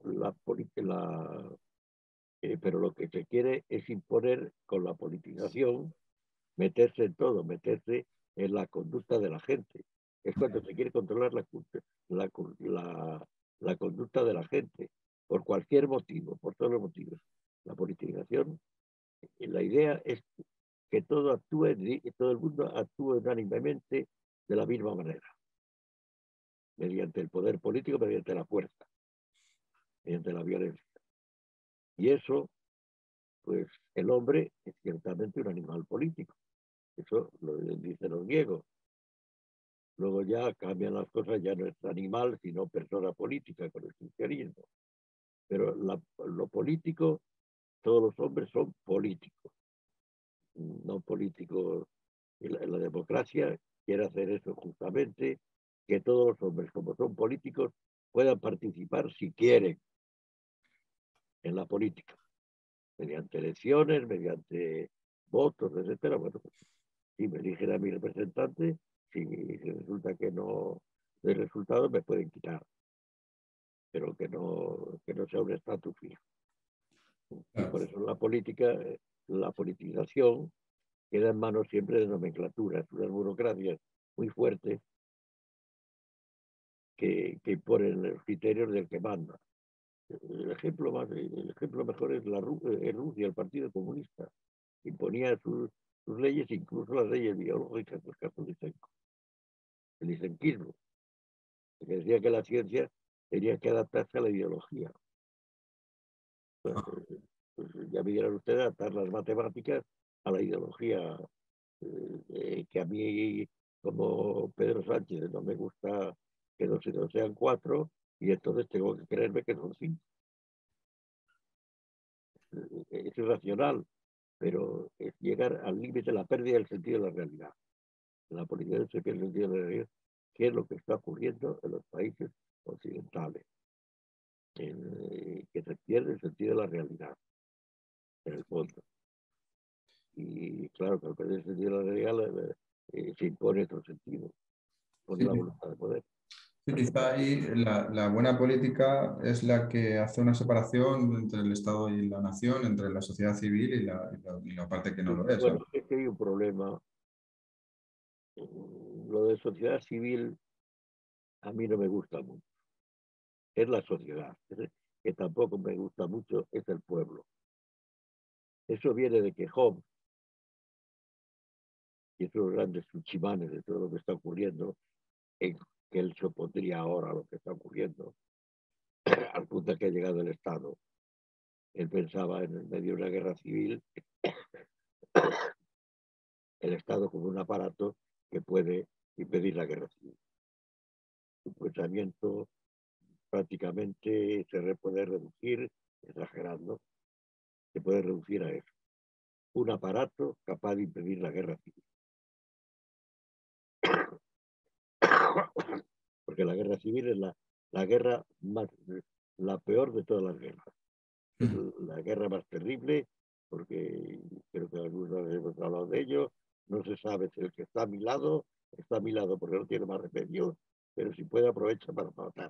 pero lo que se quiere es imponer con la politización, meterse en todo, meterse en la conducta de la gente. Es cuando se quiere controlar la, la, la conducta de la gente, por cualquier motivo, por todos los motivos. La politización, la idea es que todo el mundo actúe unánimemente de la misma manera, mediante el poder político, mediante la fuerza, mediante la violencia. Y eso, pues el hombre es ciertamente un animal político. Eso lo dicen los griegos. Luego ya cambian las cosas, ya no es animal, sino persona política con el cristianismo. Pero lo político, todos los hombres son políticos, no políticos. Y la democracia quiere hacer eso justamente, que todos los hombres, como son políticos, puedan participar si quieren en la política, mediante elecciones, mediante votos, etcétera. Bueno, pues, si me eligen a mi representante, si resulta que no doy resultado, me pueden quitar, pero que no sea un estatus fijo. Y Claro. por eso la política, la politización, queda en manos siempre de nomenclaturas, unas burocracias muy fuertes que imponen los criterios del que manda. El ejemplo mejor es Rusia, el Partido Comunista. Imponía sus leyes, incluso las leyes biológicas, en el caso de el licenquismo, que decía que la ciencia tenía que adaptarse a la ideología. Pues, pues ya me dirán ustedes adaptar las matemáticas a la ideología, que a mí, como Pedro Sánchez, no me gusta que no sean cuatro, y entonces tengo que creerme que son cinco. Es irracional, pero es llegar al límite de la pérdida del sentido de la realidad. En la política se pierde el sentido de la realidad, que es lo que está ocurriendo en los países occidentales, que se pierde el sentido de la realidad, en el fondo. Y claro, que al perder el sentido de la realidad se impone otro sentido, pone Sí, la voluntad de poder. sí, quizá ahí la buena política es la que hace una separación entre el Estado y la nación, entre la sociedad civil y la parte que no lo es. Bueno, es que hay un problema. Lo de sociedad civil a mí no me gusta mucho. Es la sociedad. Que tampoco me gusta mucho es el pueblo. Eso viene de que Hobbes y esos grandes chuchimanes de todo lo que está ocurriendo, en que él se opondría ahora a lo que está ocurriendo, al punto que ha llegado el Estado. Él pensaba en el medio de una guerra civil, el Estado como un aparato que puede impedir la guerra civil. Su pensamiento prácticamente se puede reducir, exagerando, se puede reducir a eso. Un aparato capaz de impedir la guerra civil. Porque la guerra civil es la guerra más, la peor de todas las guerras. Es la guerra más terrible, porque creo que algunos hemos hablado de ello. No se sabe si el que está a mi lado porque no tiene más remedio, pero si puede aprovecha para matar.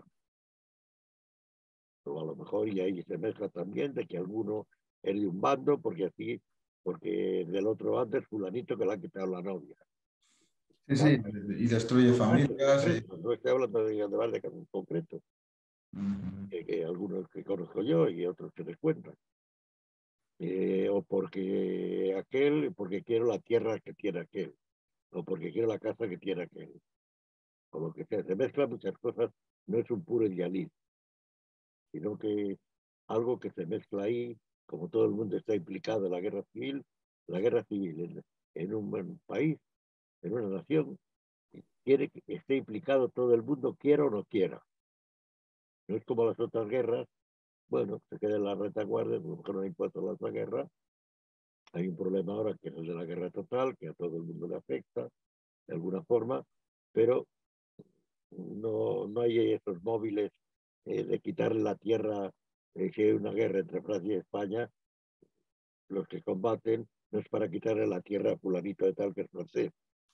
O a lo mejor, y ahí se mezcla también de que alguno es de un bando, porque del otro bando es fulanito que le ha quitado la novia. Sí, sí, ¿Vale? y destruye familias. No estoy hablando de casos concretos, que algunos que conozco yo y otros que les cuentan. O porque quiero la tierra que tiene aquel, o porque quiero la casa que tiene aquel, o lo que sea. Se mezclan muchas cosas no es un puro idealismo, sino que algo que se mezcla ahí, como todo el mundo está implicado en la guerra civil en un país, en una nación, quiere que esté implicado todo el mundo, quiera o no quiera. No es como las otras guerras, bueno, se queda en la retaguardia, porque no ha impuesto la guerra. Hay un problema ahora que es el de la guerra total, que a todo el mundo le afecta de alguna forma, pero no hay esos móviles de quitarle la tierra, si hay una guerra entre Francia y España, los que combaten no es para quitarle la tierra a fulanito de tal que es francés,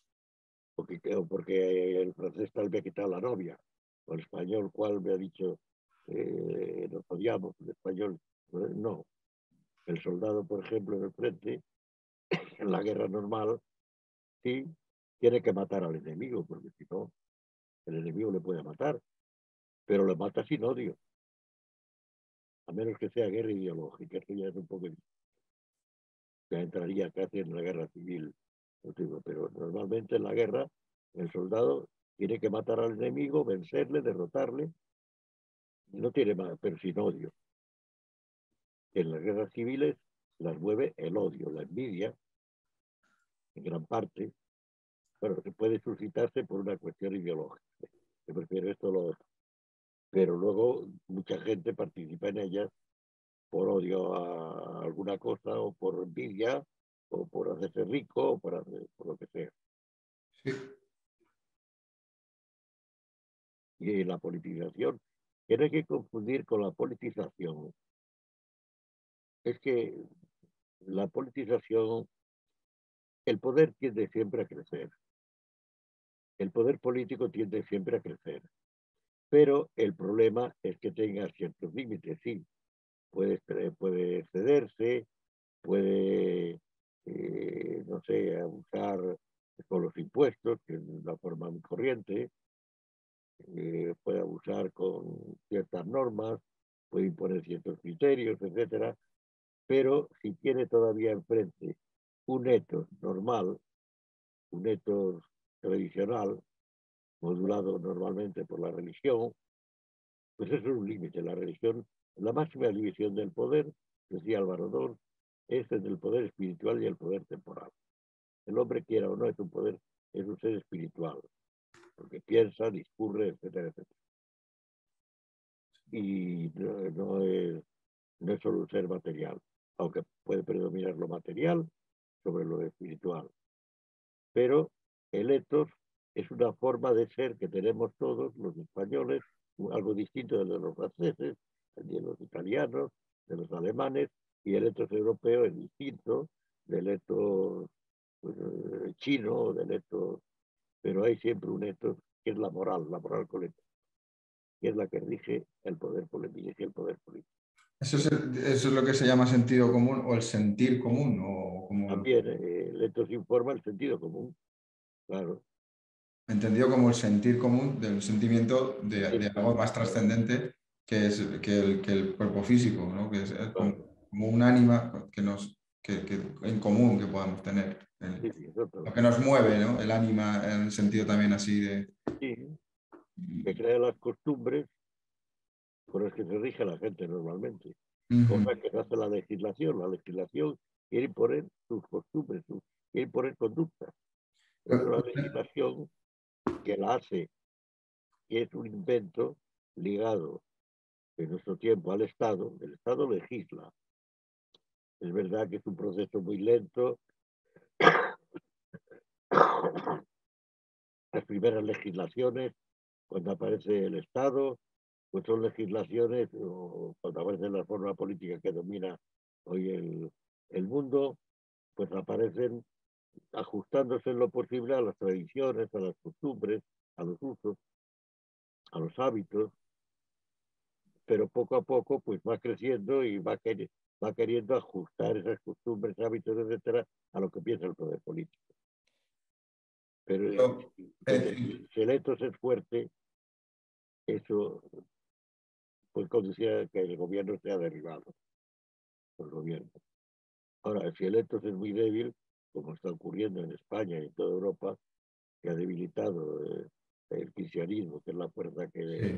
porque el francés tal me ha quitado la novia, o el español cual me ha dicho nos odiamos, el español no. El soldado, por ejemplo, en el frente, en la guerra normal, sí, tiene que matar al enemigo, porque si no, el enemigo le puede matar, pero le mata sin odio, a menos que sea guerra ideológica, eso ya es un poco, ya entraría casi en la guerra civil, no digo, pero normalmente en la guerra el soldado tiene que matar al enemigo, vencerle, derrotarle, no tiene más, pero sin odio. En las guerras civiles las mueve el odio, la envidia, en gran parte, bueno, se puede suscitarse por una cuestión ideológica. Yo prefiero esto lo otro. Pero luego mucha gente participa en ellas por odio a alguna cosa o por envidia o por hacerse rico o por lo que sea. Sí. Y la politización, que no hay que confundir con la politización. Es que la politización, el poder tiende siempre a crecer. El poder político tiende siempre a crecer. Pero el problema es que tenga ciertos límites, sí. Puede excederse, puede, no sé, abusar con los impuestos, que es una forma muy corriente, puede abusar con ciertas normas, puede imponer ciertos criterios, etcétera, pero si tiene todavía enfrente un etos normal, un etos tradicional, modulado normalmente por la religión, pues eso es un límite. La religión, la máxima división del poder, decía Álvaro Dor, es entre el poder espiritual y el poder temporal. El hombre, quiera o no, es un poder, es un ser espiritual, porque piensa, discurre, etcétera, etcétera. Y no es solo un ser material, aunque puede predominar lo material sobre lo espiritual. Pero el etos es una forma de ser que tenemos todos los españoles, algo distinto de los franceses, de los italianos, de los alemanes, y el etos europeo es distinto del etos chino, del etos, pero hay siempre un etos que es la moral colectiva, que es la que rige el poder político y el poder político. Eso es lo que se llama sentido común o el sentir común, o como También el etos informa el sentido común, claro. entendido como el sentir común del sentimiento de Sí, algo más trascendente que es que el cuerpo físico, ¿no? Que es como, claro. como un ánima que en común que podamos tener, Sí, sí, eso lo todo. que nos mueve, ¿no? El ánima en el sentido también así de... Sí, que crea las costumbres con las que se rige la gente normalmente. Ujú. Cosa que no hace la legislación. La legislación quiere imponer sus costumbres, quiere imponer conductas. Es una legislación que la hace, que es un invento ligado en nuestro tiempo al Estado. El Estado legisla. Es verdad que es un proceso muy lento. Las primeras legislaciones, cuando aparece el Estado, pues son legislaciones, o cuando aparece la forma política que domina hoy el mundo, pues aparecen ajustándose en lo posible a las tradiciones, a las costumbres, a los usos, a los hábitos, pero poco a poco pues va creciendo y va queriendo ajustar esas costumbres, hábitos, etcétera, a lo que piensa el poder político. Pero Yo, si el etos es fuerte, eso pues conducir a que el gobierno sea derribado por el gobierno. Ahora, si el etos es muy débil, como está ocurriendo en España y en toda Europa, que ha debilitado el cristianismo, que es la fuerza que sí.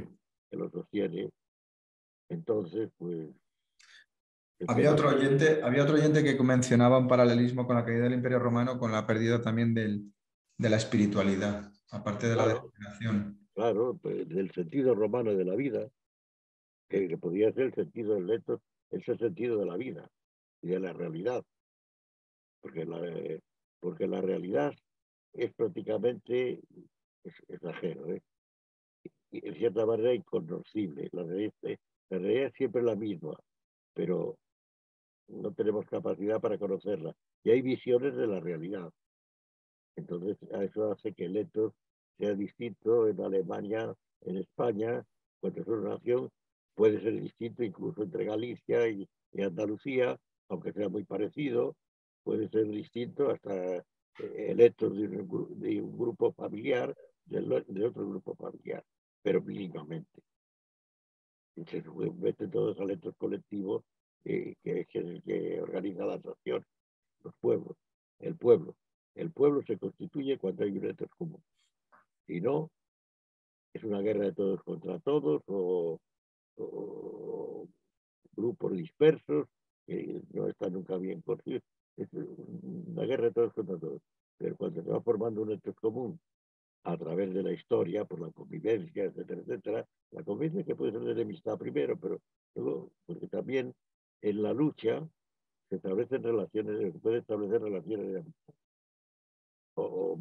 que lo sostiene. Entonces, pues, el Había tema otro está... oyente, había otro oyente que mencionaba un paralelismo con la caída del Imperio Romano, con la pérdida también de la espiritualidad, aparte de la Claro, degeneración. claro, pues, del sentido romano de la vida, que podía ser el sentido del leto, es el sentido de la vida y de la realidad, porque porque la realidad es prácticamente es ajeno, ¿eh? Y en cierta manera inconocible. La realidad es siempre la misma, pero no tenemos capacidad para conocerla. Y hay visiones de la realidad. Entonces, a eso hace que el etos sea distinto en Alemania, en España, cuando es una nación, puede ser distinto incluso entre Galicia y Andalucía, aunque sea muy parecido, puede ser distinto hasta el etos de un grupo familiar de otro grupo familiar, pero mínimamente. Y se meten todos al etos colectivo que es el que organiza las naciones, los pueblos, el pueblo. El pueblo se constituye cuando hay un etos común. Si no, es una guerra de todos contra todos o grupos dispersos que no están nunca bien construidos. Es una guerra de todos contra todos. Pero cuando se va formando un etos común a través de la historia, por la convivencia, etcétera, etcétera, la convivencia que puede ser de enemistad primero, pero luego, porque también en la lucha se establecen relaciones, se puede establecer relaciones de amistad o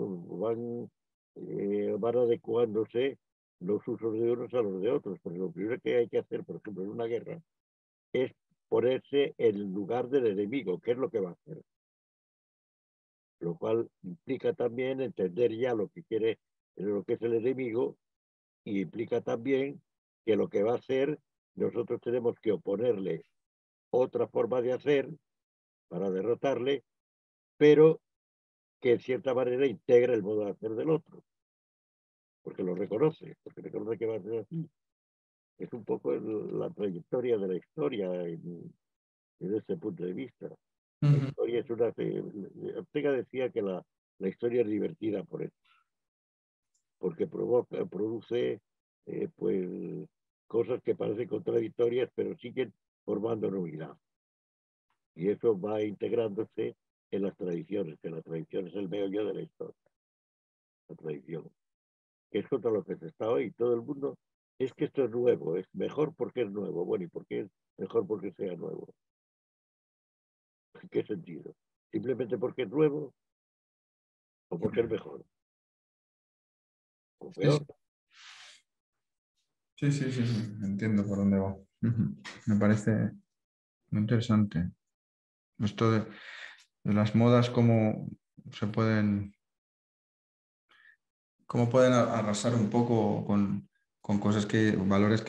van adecuándose los usos de unos a los de otros. Porque lo primero que hay que hacer, por ejemplo, en una guerra, es ponerse en el lugar del enemigo, qué es lo que va a hacer. Lo cual implica también entender ya lo que quiere, lo que es el enemigo, y implica también que lo que va a hacer, nosotros tenemos que oponerle otra forma de hacer para derrotarle, pero que en cierta manera integra el modo de hacer del otro. Porque reconoce que va a ser así. Es un poco la trayectoria de la historia desde ese punto de vista. La Ujú. historia es una... Ortega decía que la historia es divertida por eso, porque produce pues cosas que parecen contradictorias, pero siguen formando una unidad. Y eso va integrándose en las tradiciones, que la tradición es el meollo de la historia, la tradición. Que es contra lo que se está hoy. Todo el mundo, es que esto es nuevo, es mejor porque es nuevo. Bueno, ¿y por qué es mejor porque sea nuevo? ¿En qué sentido? ¿Simplemente porque es nuevo o porque es mejor? ¿O Sí, peor? sí, sí, sí, sí, sí, entiendo por dónde va. Ujú. Me parece muy interesante. Esto de las modas, cómo pueden arrasar un poco con cosas valores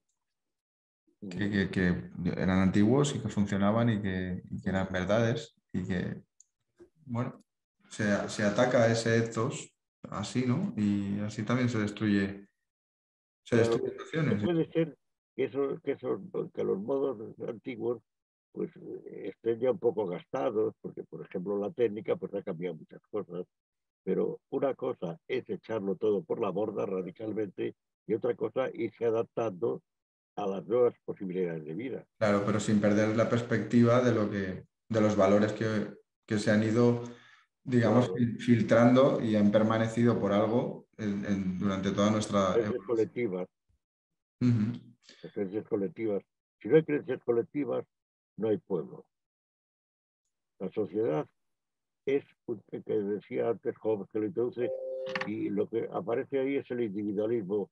que eran antiguos y que funcionaban y que eran verdades y que, bueno, se ataca a ese ethos así, ¿no? Y así también se Claro, destruyen que naciones. puede ser que los modos antiguos pues estén ya un poco gastados, porque por ejemplo la técnica pues ha cambiado muchas cosas, pero una cosa es echarlo todo por la borda radicalmente y otra cosa irse adaptando a las nuevas posibilidades de vida. Claro, pero sin perder la perspectiva de los valores que se han ido, digamos, Claro, filtrando y han permanecido por algo durante toda nuestra creencias evolución. colectivas, Ujú. las creencias colectivas. Si no hay creencias colectivas, no hay pueblo. La sociedad es, que decía antes Hobbes, que lo introduce, y lo que aparece ahí es el individualismo.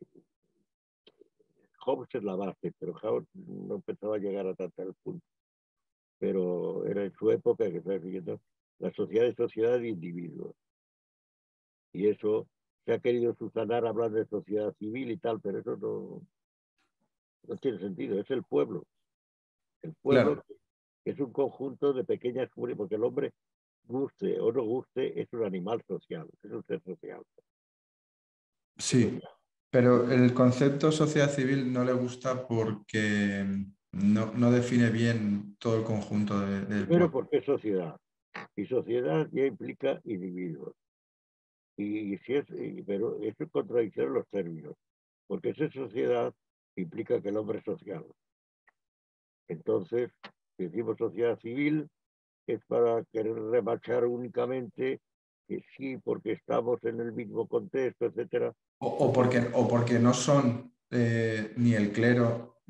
Hobbes es la base, pero Hobbes no empezaba a llegar a tanto punto. Pero era en su época que estaba siguiendo la sociedad es sociedad de individuos. Y eso se ha querido subsanar hablando de sociedad civil y tal, pero eso no tiene sentido. Es el pueblo. El Claro, pueblo es un conjunto de pequeñas comunidades, porque el hombre, guste o no guste, es un animal social, es un ser social. Eso sí, pero el concepto sociedad civil no le gusta porque no define bien todo el conjunto del primero pueblo. porque es sociedad. Y sociedad ya implica individuos. Y si es, pero es una contradicción en los términos. porque ser sociedad implica que el hombre es social. Entonces, si decimos sociedad civil, es para querer remachar únicamente que sí, porque estamos en el mismo contexto, etcétera. O porque no son ni el clero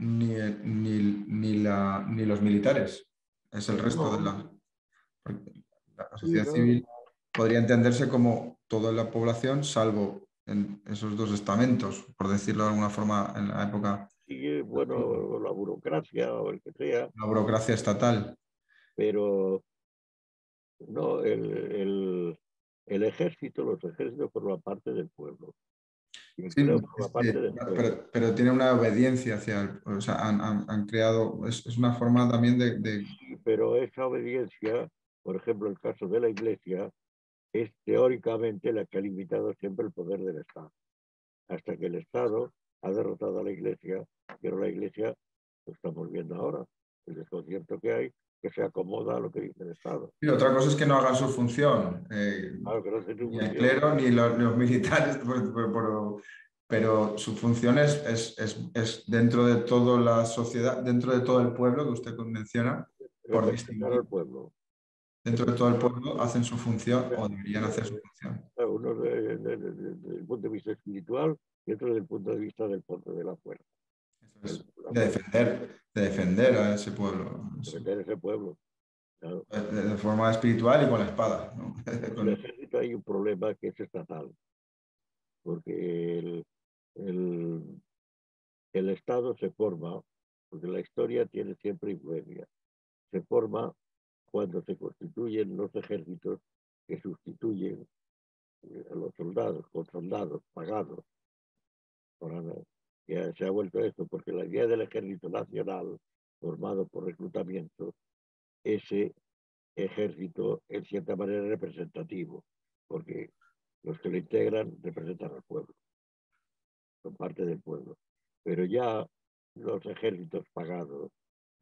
ni los militares. Es el resto de No, la... porque la sí, sociedad no. civil podría entenderse como toda la población, salvo en esos dos estamentos, por decirlo de alguna forma, en la época, Sigue, bueno, la burocracia o el que sea, la burocracia estatal. pero no, el ejército, los ejércitos forman parte del pueblo. Y el Sí, clero forma sí, parte del pueblo. pero tiene una obediencia hacia el, o sea, han creado, es una forma también Sí, pero esa obediencia, por ejemplo, el caso de la Iglesia, es teóricamente la que ha limitado siempre el poder del Estado. Hasta que el Estado ha derrotado a la Iglesia, pero la Iglesia, lo estamos viendo ahora, el desconcierto que hay, que se acomoda a lo que dice el Estado. Y otra cosa es que no hagan su función, Claro que no hace su ni el función. clero ni los militares, pero su función es dentro de toda la sociedad, dentro de todo el pueblo que usted menciona, por Representar al distinguir. pueblo. Dentro de todo el Representar pueblo hacen su función o deberían hacer su eh, función. uno desde el punto de vista espiritual y otro desde el punto de vista del poder de la fuerza. Eso es, de defender De a ese pueblo, eso. defender ese pueblo. Claro. De forma espiritual y con la espada, ¿no? En el ejército hay un problema que es estatal, porque el, el Estado se forma, porque la historia tiene siempre influencia, se forma cuando se constituyen los ejércitos que sustituyen a los soldados con soldados pagados. Ahora ya se ha vuelto esto, porque la idea del ejército nacional, formado por reclutamiento, ese ejército en cierta manera es representativo, porque los que lo integran representan al pueblo, son parte del pueblo. Pero ya los ejércitos pagados,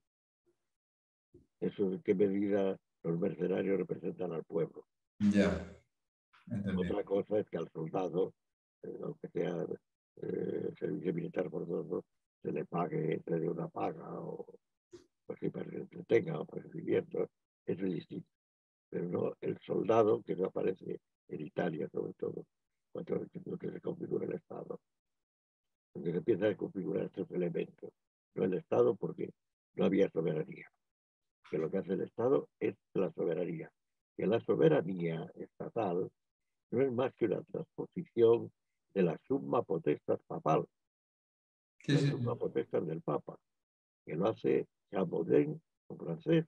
eso en qué medida los mercenarios representan al pueblo. Ya, entendí. Otra cosa es que al soldado, aunque sea servicio militar por todo, se le pague, se le dé una paga o así para que se entretenga o para que se divierta, eso es distinto. Pero no el soldado que no aparece en Italia, sobre todo, cuando que se configura el Estado, donde se empiezan a configurar estos elementos. No el Estado porque no había soberanía, que lo que hace el Estado es la soberanía, que la soberanía estatal no es más que una transposición de la summa potestas papal, Sí, la sí, summa potestas del Papa, que lo hace Chabaudin, un francés,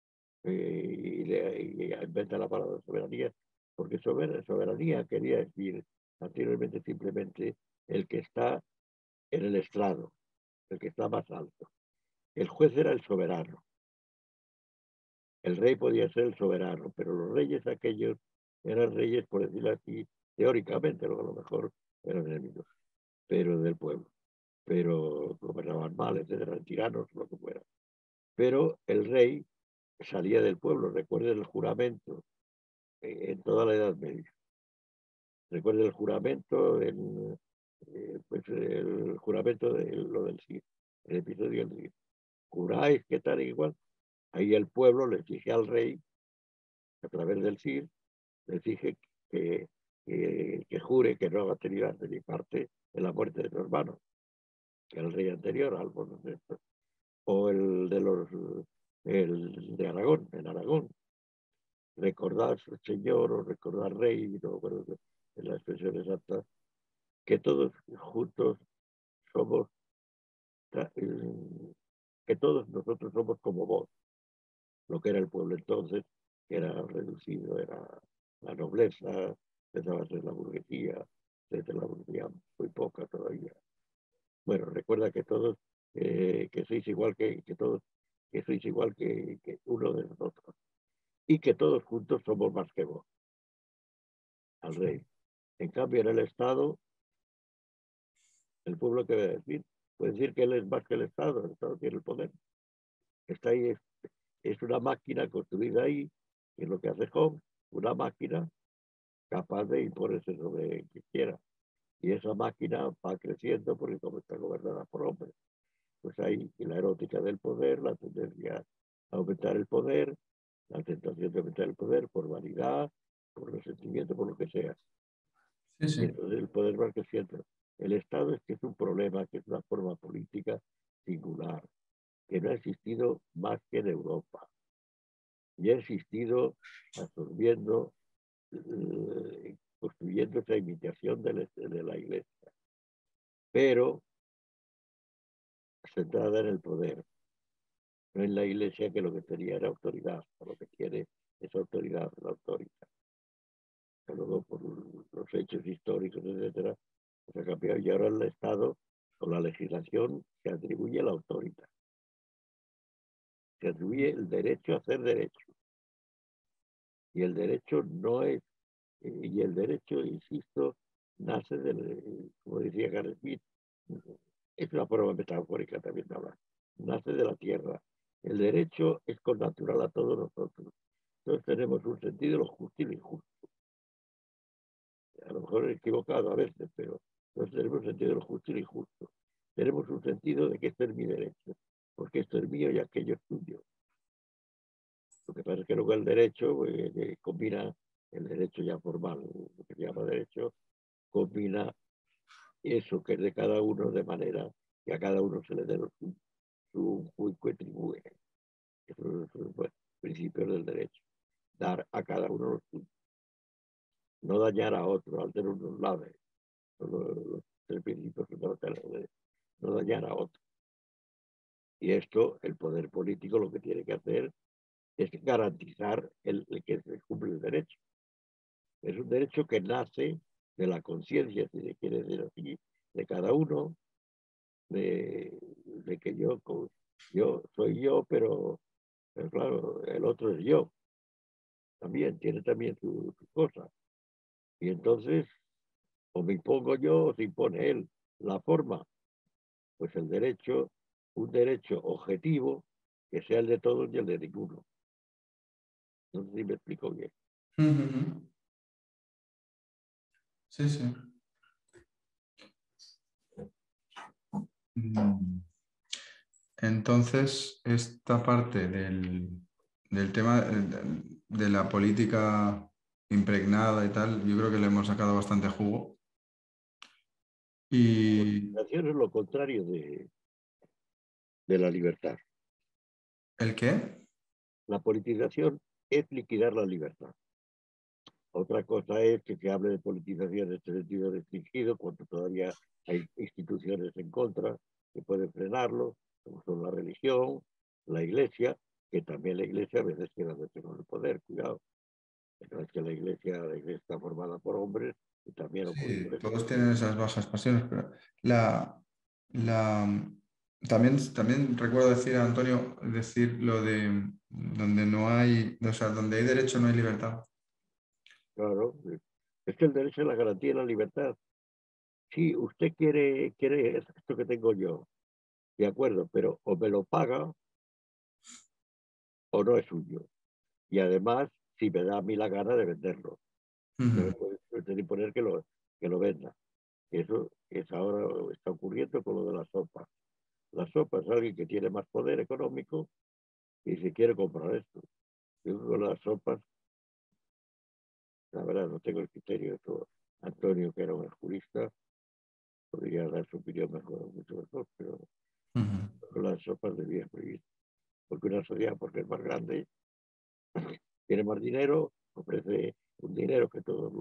y inventa la palabra soberanía, porque soberanía quería decir anteriormente simplemente el que está en el estrado, el que está más alto. El juez era el soberano, el rey podía ser el soberano, pero los reyes aquellos eran reyes, por decirlo así, teóricamente, luego a lo mejor eran enemigos, pero del pueblo, pero gobernaban mal, etcétera, eran tiranos, lo que fuera. Pero el rey salía del pueblo, recuerden el juramento en toda la Edad Media. Recuerden el juramento, pues el juramento de lo del Cid, el episodio del Cid. Juráis que tal y igual. Ahí el pueblo le exige al rey, a través del Cid, le exige que jure que no va a tener ni parte en la muerte de su hermano, que el rey anterior, Alfonso VI, o el de Aragón, en Aragón. Recordar señor o recordar rey, no recuerdo la expresión exacta, que todos juntos somos, que todos nosotros somos como vos, lo que era el pueblo entonces, que era reducido, era la nobleza, empezaba a ser la burguesía, desde la burguesía muy poca todavía. Bueno, recuerda que todos, que sois igual que todos, que sois igual que uno de nosotros, y que todos juntos somos más que vos, al rey. En cambio, en el Estado, el pueblo que debe decir, puede decir que él es más que el Estado tiene el poder. Está ahí, es una máquina construida ahí, que es lo que hace Hobbes, una máquina capaz de imponerse sobre quien quiera. Y esa máquina va creciendo porque como está gobernada por hombres, pues hay la erótica del poder, la tendencia a aumentar el poder, la tentación de aumentar el poder por vanidad, por resentimiento, por lo que sea. Sí, Y sí. entonces el poder va creciendo. El Estado es que es un problema, que es una forma política singular, que no ha existido más que en Europa. Y ha existido absorbiendo, construyendo esa imitación de la Iglesia, pero centrada en el poder, no en la Iglesia, que lo que tenía era autoridad, o lo que quiere es autoridad, la autoridad. Luego, por los hechos históricos, etcétera, se ha cambiado y ahora el Estado, con la legislación, se atribuye la autoridad, se atribuye el derecho a hacer derecho. Y el derecho no es, y el derecho, insisto, nace del, como decía Carl Smith, es una forma metafórica también de hablar, nace de la tierra. El derecho es connatural a todos nosotros. Entonces tenemos un sentido de lo justo y lo injusto. A lo mejor he equivocado a veces, pero entonces tenemos un sentido de lo justo y lo injusto. Tenemos un sentido de que esto es mi derecho, porque esto es mío y aquello es tuyo. Lo que pasa es que luego el derecho combina el derecho ya formal, lo que se llama derecho, combina eso que es de cada uno de manera que a cada uno se le dé su juicio y tribune. Esos son los principios del derecho. Dar a cada uno los suyos. No dañar a otro al tener unos lados. Son los tres principios fundamentales del derecho. No dañar a otro. Y esto, el poder político lo que tiene que hacer es garantizar el que se cumple el derecho. Es un derecho que nace de la conciencia, si se quiere decir así, de cada uno, de que yo soy yo, pero claro, el otro es yo. También tiene también su cosa. Y entonces, o me impongo yo o se impone él. La forma, pues el derecho, un derecho objetivo que sea el de todos y el de ninguno. No sé si me explico bien. Ujú. Sí, sí. Mm. Entonces, esta parte del tema de la política impregnada y tal, yo creo que le hemos sacado bastante jugo. La ¿Y politización es lo contrario de la libertad. el qué? La politización es liquidar la libertad. Otra cosa es que se hable de politización en este sentido restringido, cuando todavía hay instituciones en contra que pueden frenarlo, como son la religión, la iglesia, que también la iglesia a veces queda con el poder, cuidado. No es que la iglesia está formada por hombres y también ha Sí, ocurrido eso. todos tienen esas bajas pasiones, pero la, la, también recuerdo decir a Antonio, decir lo de donde no hay, o sea, donde hay derecho no hay libertad. Claro, es que el derecho es la garantía de la libertad. Si usted quiere esto que tengo yo, de acuerdo, pero o me lo paga o no es suyo. Y además, si me da a mí la gana de venderlo, no me Ujú. puede usted imponer que lo venda. Eso es ahora está ocurriendo con lo de las sopas. Las sopas es alguien que tiene más poder económico y se quiere comprar esto. Yo con las sopas, la verdad, no tengo el criterio. Eso, Antonio, que era un jurista, podría dar su opinión mejor, mucho mejor, pero Ujú. con las sopas debía prohibir. Porque una sociedad, porque es más grande, tiene más dinero, ofrece un dinero que todos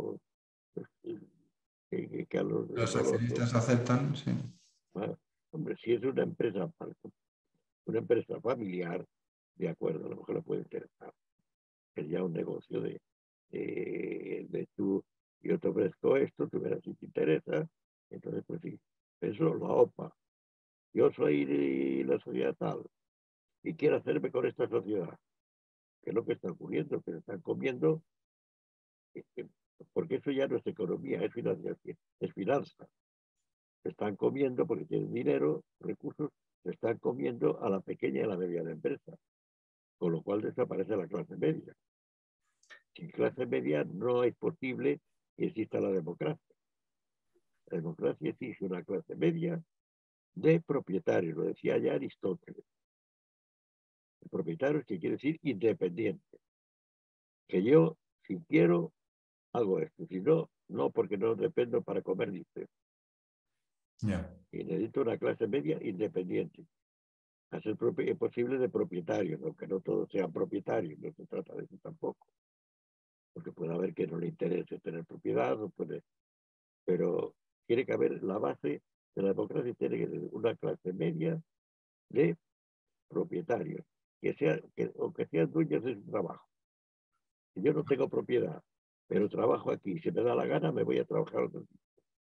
que a los Los golosos. accionistas aceptan, sí. Ah, hombre, si es una empresa familiar, de acuerdo, a lo mejor le puede interesar. Es ya un negocio de tú, yo te ofrezco esto, tú verás si te interesa. Entonces, pues sí, eso la OPA. Yo soy de la sociedad tal y quiero hacerme con esta sociedad. ¿Qué es lo que está ocurriendo? Que se están comiendo, eh, porque eso ya no es economía, es financiación, es finanza. Se están comiendo porque tienen dinero, recursos, se están comiendo a la pequeña y a la mediana empresa, con lo cual desaparece la clase media. Sin clase media no es posible que exista la democracia. La democracia exige una clase media de propietarios, lo decía ya Aristóteles. El propietario es que quiere decir independiente. Que yo, si quiero, hago esto. Si no, no, porque no dependo para comer, dice. Yeah. Y necesito una clase media independiente. Hacer posible de propietarios, aunque no todos sean propietarios, no se trata de eso tampoco. Porque puede haber que no le interese tener propiedad, no puede, pero tiene que haber la base de la democracia, tiene que ser una clase media de propietarios, o que sean dueños de su trabajo. Si yo no tengo propiedad, pero trabajo aquí, si me da la gana, me voy a trabajar otro sitio.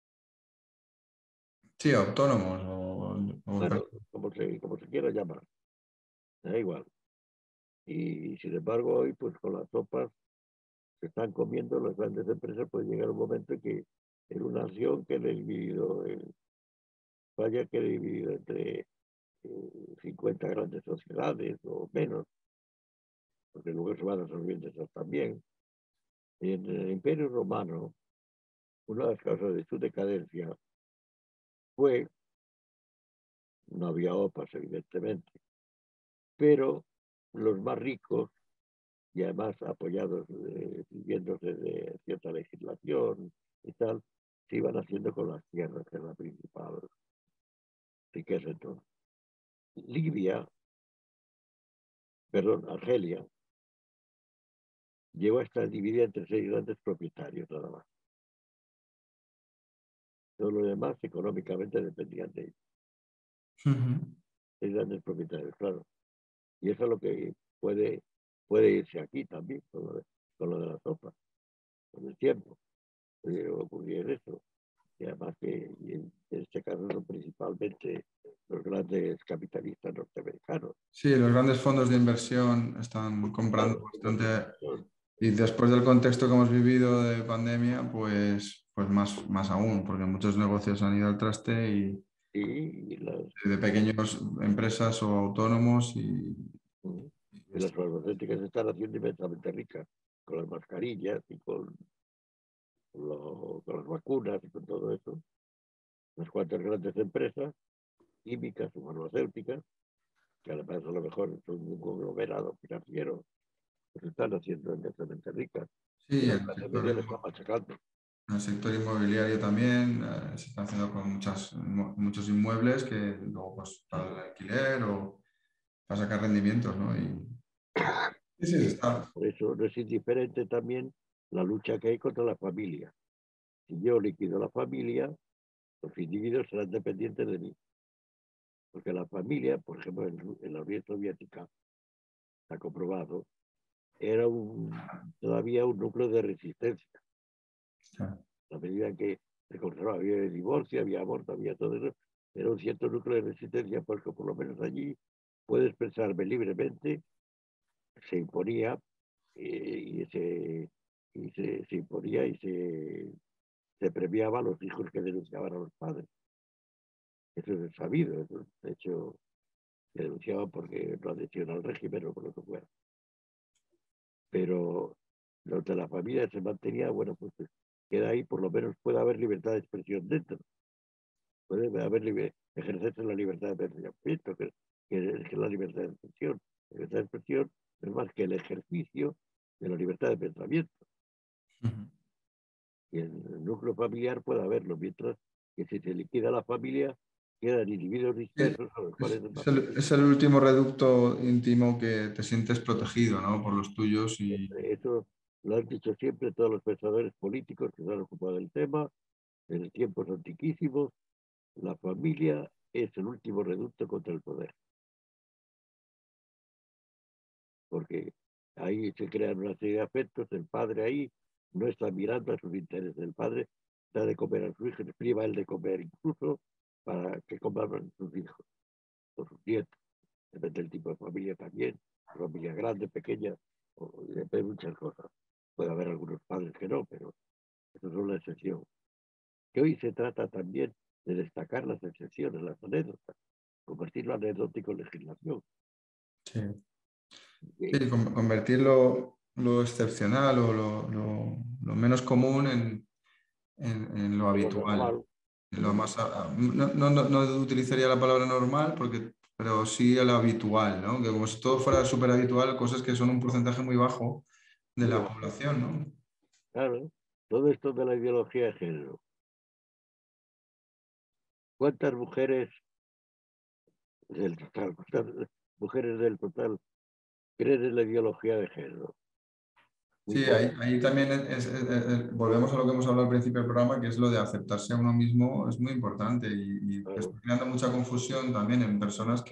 Sí, autónomos Bueno, como se quiera llamar, da igual. Y sin embargo, hoy, pues con las sopas se están comiendo las grandes empresas, puede llegar un momento en que en una nación que he dividido, en España que he dividido entre 50 grandes sociedades o menos, porque luego se van resolviendo esas también. En el Imperio Romano, una de las causas de su decadencia fue, no había OPAs evidentemente, pero los más ricos, y además apoyados, sirviéndose de cierta legislación y tal, se iban haciendo con las tierras, que es la principal riqueza entonces. Libia, perdón, Argelia, llegó a estar dividida entre 6 grandes propietarios nada más. Todos los demás económicamente dependían de ellos. Uh-huh. 6 grandes propietarios, claro. Y eso es lo que puede irse aquí también, con lo de la sopa, con el tiempo. Puede ocurrir eso. Y además que en este caso son principalmente los grandes capitalistas norteamericanos. Sí, los grandes fondos de inversión están comprando Claro, bastante. Y después del contexto que hemos vivido de pandemia, pues más aún, porque muchos negocios han ido al traste y las, y de pequeñas empresas o autónomos y y las farmacéuticas están haciendo inmensamente ricas con las mascarillas y con las vacunas y con todo eso. Unas cuantas grandes empresas químicas o farmacéuticas, que además a lo mejor son un conglomerado financiero, pues están haciendo inmensamente ricas. Y sí, la clase media le está machacando. el sector inmobiliario también se está haciendo con muchos inmuebles que luego pues para el alquiler o para sacar rendimientos, ¿no? Y sí, sí, Y está. por eso no es indiferente también la lucha que hay contra la familia. Si yo liquido la familia, los individuos serán dependientes de mí. Porque la familia, por ejemplo, en la Unión Soviética, está comprobado, era todavía un núcleo de resistencia. A medida que se conservaba, había divorcio, había aborto, había todo eso, era un cierto núcleo de resistencia, porque por lo menos allí puede expresarme libremente, se imponía se imponía y se premiaba a los hijos que denunciaban a los padres. Eso es sabido, eso, de hecho, se denunciaban porque no adhesían al régimen o por lo que fuera. Pero los de la familia se mantenía, bueno, pues queda ahí, por lo menos puede haber libertad de expresión dentro, puede haber ejercerse la libertad de pensamiento, que es la libertad de expresión. La libertad de expresión no es más que el ejercicio de la libertad de pensamiento. Y en el núcleo familiar puede haberlo, mientras que si se liquida la familia, quedan individuos Sí, dispersos a los cuales es más es el último reducto íntimo que te sientes protegido, ¿no? Por los tuyos y siempre. Eso lo han dicho siempre todos los pensadores políticos que se han ocupado del tema, en tiempos antiquísimos. La familia es el último reducto contra el poder, porque ahí se crean una serie de afectos, el padre ahí no está mirando a sus intereses, el padre da de comer a sus hijos, le priva él de comer incluso para que coman sus hijos o sus nietos, depende del tipo de familia también, familia grande, pequeña, depende de muchas cosas. Puede haber algunos padres que no, pero eso es una excepción. Que hoy se trata también de destacar las excepciones, las anécdotas, convertir lo anecdótico en legislación. sí. Y, Sí, convertir lo excepcional o lo menos común en lo lo habitual. normal, Lo más, no utilizaría la palabra normal, pero sí a lo habitual, ¿no? Que como si todo fuera súper habitual, cosas que son un porcentaje muy bajo de Muy la bajo. población, ¿no? Claro, todo esto de la ideología de género. ¿Cuántas mujeres del total, cuántas mujeres del total creen en la ideología de género? Muy Sí, ahí, poco. ahí también volvemos a lo que hemos hablado al principio del programa, que es lo de aceptarse a uno mismo, es muy importante y está Claro. creando mucha confusión también en personas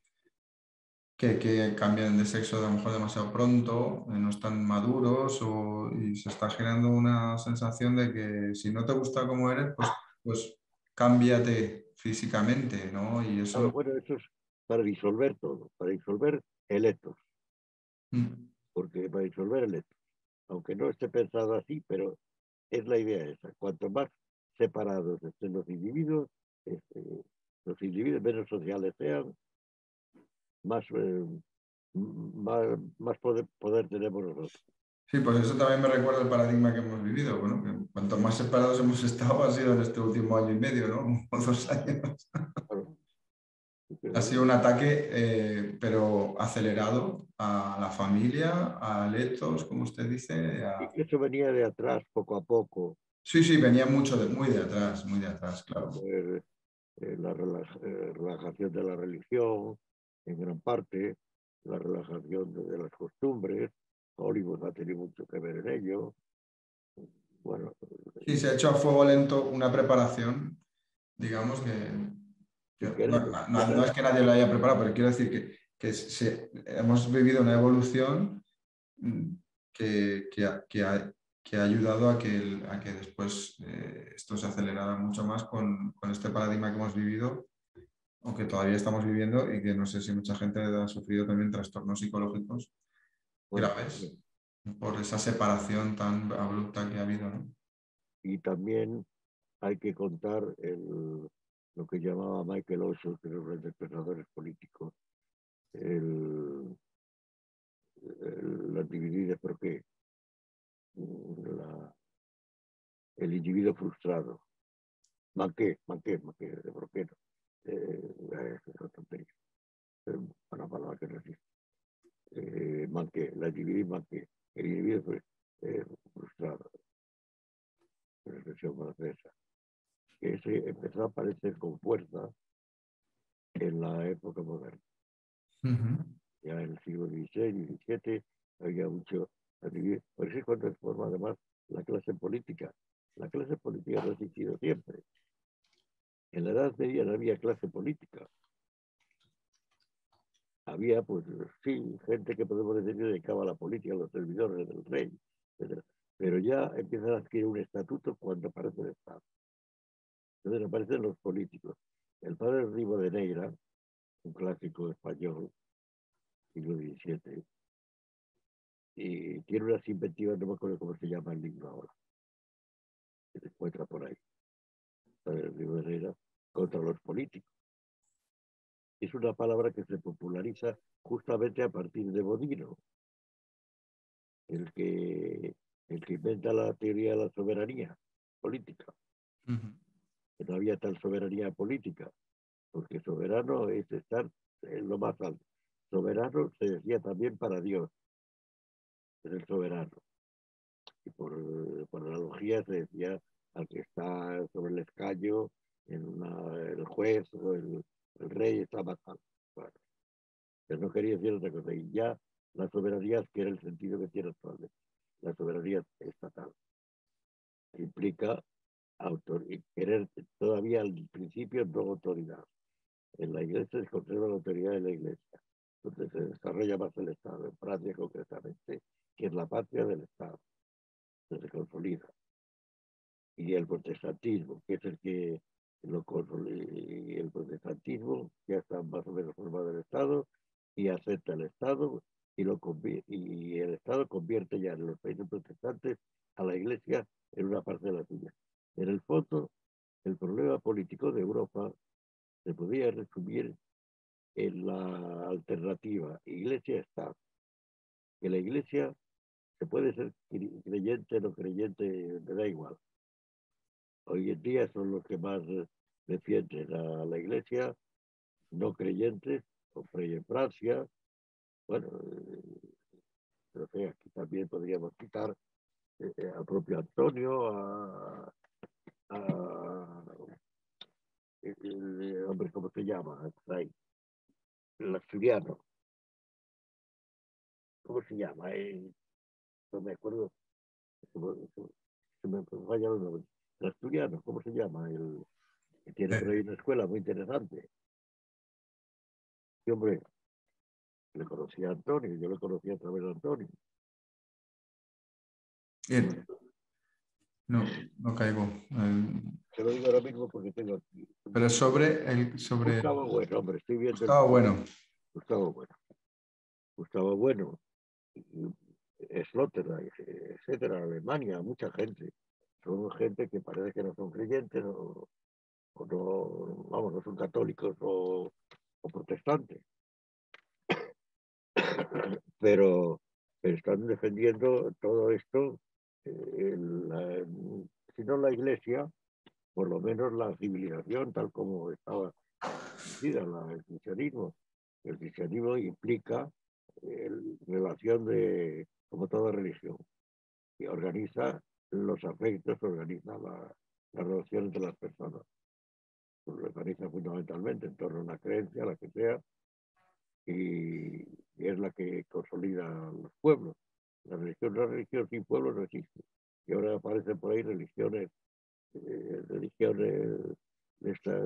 que cambian de sexo a lo mejor demasiado pronto, no están maduros y se está generando una sensación de que si no te gusta como eres, pues cámbiate físicamente, ¿no? Y Claro, eso... bueno, eso es para disolver todo, para disolver el etos, mm, porque para disolver el etos, aunque no esté pensado así, pero es la idea esa. Cuanto más separados estén este, los individuos menos sociales sean, más, más poder tenemos nosotros. Sí, pues eso también me recuerda el paradigma que hemos vivido, bueno, que cuanto más separados hemos estado ha sido en este último año y medio, ¿no? O 2 años. Claro, Ha pero sido un ataque, pero acelerado a la familia, a letos, como usted dice. eso venía de atrás poco a poco, Sí, sí, venía muy de atrás, claro. como la relajación de la religión, en gran parte, la relajación de las costumbres. Hollywood ha tenido mucho que ver en ello. Bueno, Sí, se ha hecho a fuego lento una preparación, digamos que sin querer. no es que nadie lo haya preparado, pero quiero decir hemos vivido una evolución mm, que ha ayudado a que después esto se acelerara mucho más con este paradigma que hemos vivido, o que todavía estamos viviendo y que no sé si mucha gente ha sufrido también trastornos psicológicos Bueno, graves por esa separación tan abrupta que ha habido, ¿no? y también hay que contar lo que llamaba Michael Osho, que era uno de los pensadores políticos, el, las divididas, pero que la, el individuo frustrado. Manqué, de broquero. Es una tontería, es una palabra que no existe. Manqué, la dividí, manqué. El individuo fue frustrado, una expresión francesa, que se empezó a aparecer con fuerza en la época moderna. Ujú. Ya en el siglo XVI, XVII, había mucho a dividir. Por eso es cuando se forma además la clase política. La clase política no ha existido siempre. En la Edad Media no había clase política. Había, pues, sí, gente que podemos decir que dedicaba a la política, a los servidores del rey, etc. Pero ya empiezan a adquirir un estatuto cuando aparece el Estado. Entonces aparecen los políticos. El padre Rivadeneira, un clásico español, siglo XVII, y tiene unas inventivas, no me acuerdo cómo se llama el libro ahora, que se encuentra por ahí, el padre Rivadeneira, contra los políticos. Es una palabra que se populariza justamente a partir de Bodino, el que, el que inventa la teoría de la soberanía política, Ujú. que no había tal soberanía política, porque soberano es estar en lo más alto. Soberano se decía también para Dios, es el soberano. Y por analogía se decía al que está sobre el escaño, el juez o el rey está más alto. Bueno, pero no quería decir otra cosa. Y ya la soberanía adquiere el sentido que tiene actualmente. La soberanía estatal implica querer todavía al principio no autoridad. En la iglesia se conserva la autoridad de la iglesia. Entonces se desarrolla más el Estado, en Francia concretamente, que es la patria del Estado, que se consolida. Y el protestantismo, que es el que lo consolida, y el protestantismo ya está más o menos formado el Estado y acepta el Estado y el Estado convierte ya en los países protestantes a la iglesia en una parte de la suya. En el fondo, el problema político de Europa se podría resumir en la alternativa iglesia-Estado. Que la iglesia se puede ser creyente o no creyente, me da igual, Hoy en día son los que más defienden a la Iglesia, no creyentes, o Frei en Francia. Bueno, no sé, aquí también podríamos citar al propio Antonio, a el hombre, ¿cómo se llama? Ahí, el asturiano, ¿cómo se llama? No me acuerdo, se me falla el nombre. El asturiano, ¿cómo se llama? El que tiene por ahí Eh, una escuela muy interesante. Y hombre, le conocía a Antonio, yo le conocía a través de Antonio. bien, no, no caigo. Se lo digo ahora mismo porque tengo aquí. Pero sobre Gustavo Bueno, hombre, estoy viendo el Gustavo nombre. Bueno. Gustavo Bueno. Gustavo Bueno, Sloterdijk, etcétera, Alemania, mucha gente. Son gente que parece que no son creyentes o no, vamos, no son católicos o protestantes, pero están defendiendo todo esto, si no la iglesia, por lo menos la civilización tal como estaba conocida, el cristianismo. El cristianismo implica relación de, como toda religión, que organiza los afectos, organiza las relaciones de las personas. Lo organiza fundamentalmente en torno a una creencia, la que sea, y es la que consolida los pueblos. La religión sin pueblos no existe. Y ahora aparecen por ahí religiones de estas,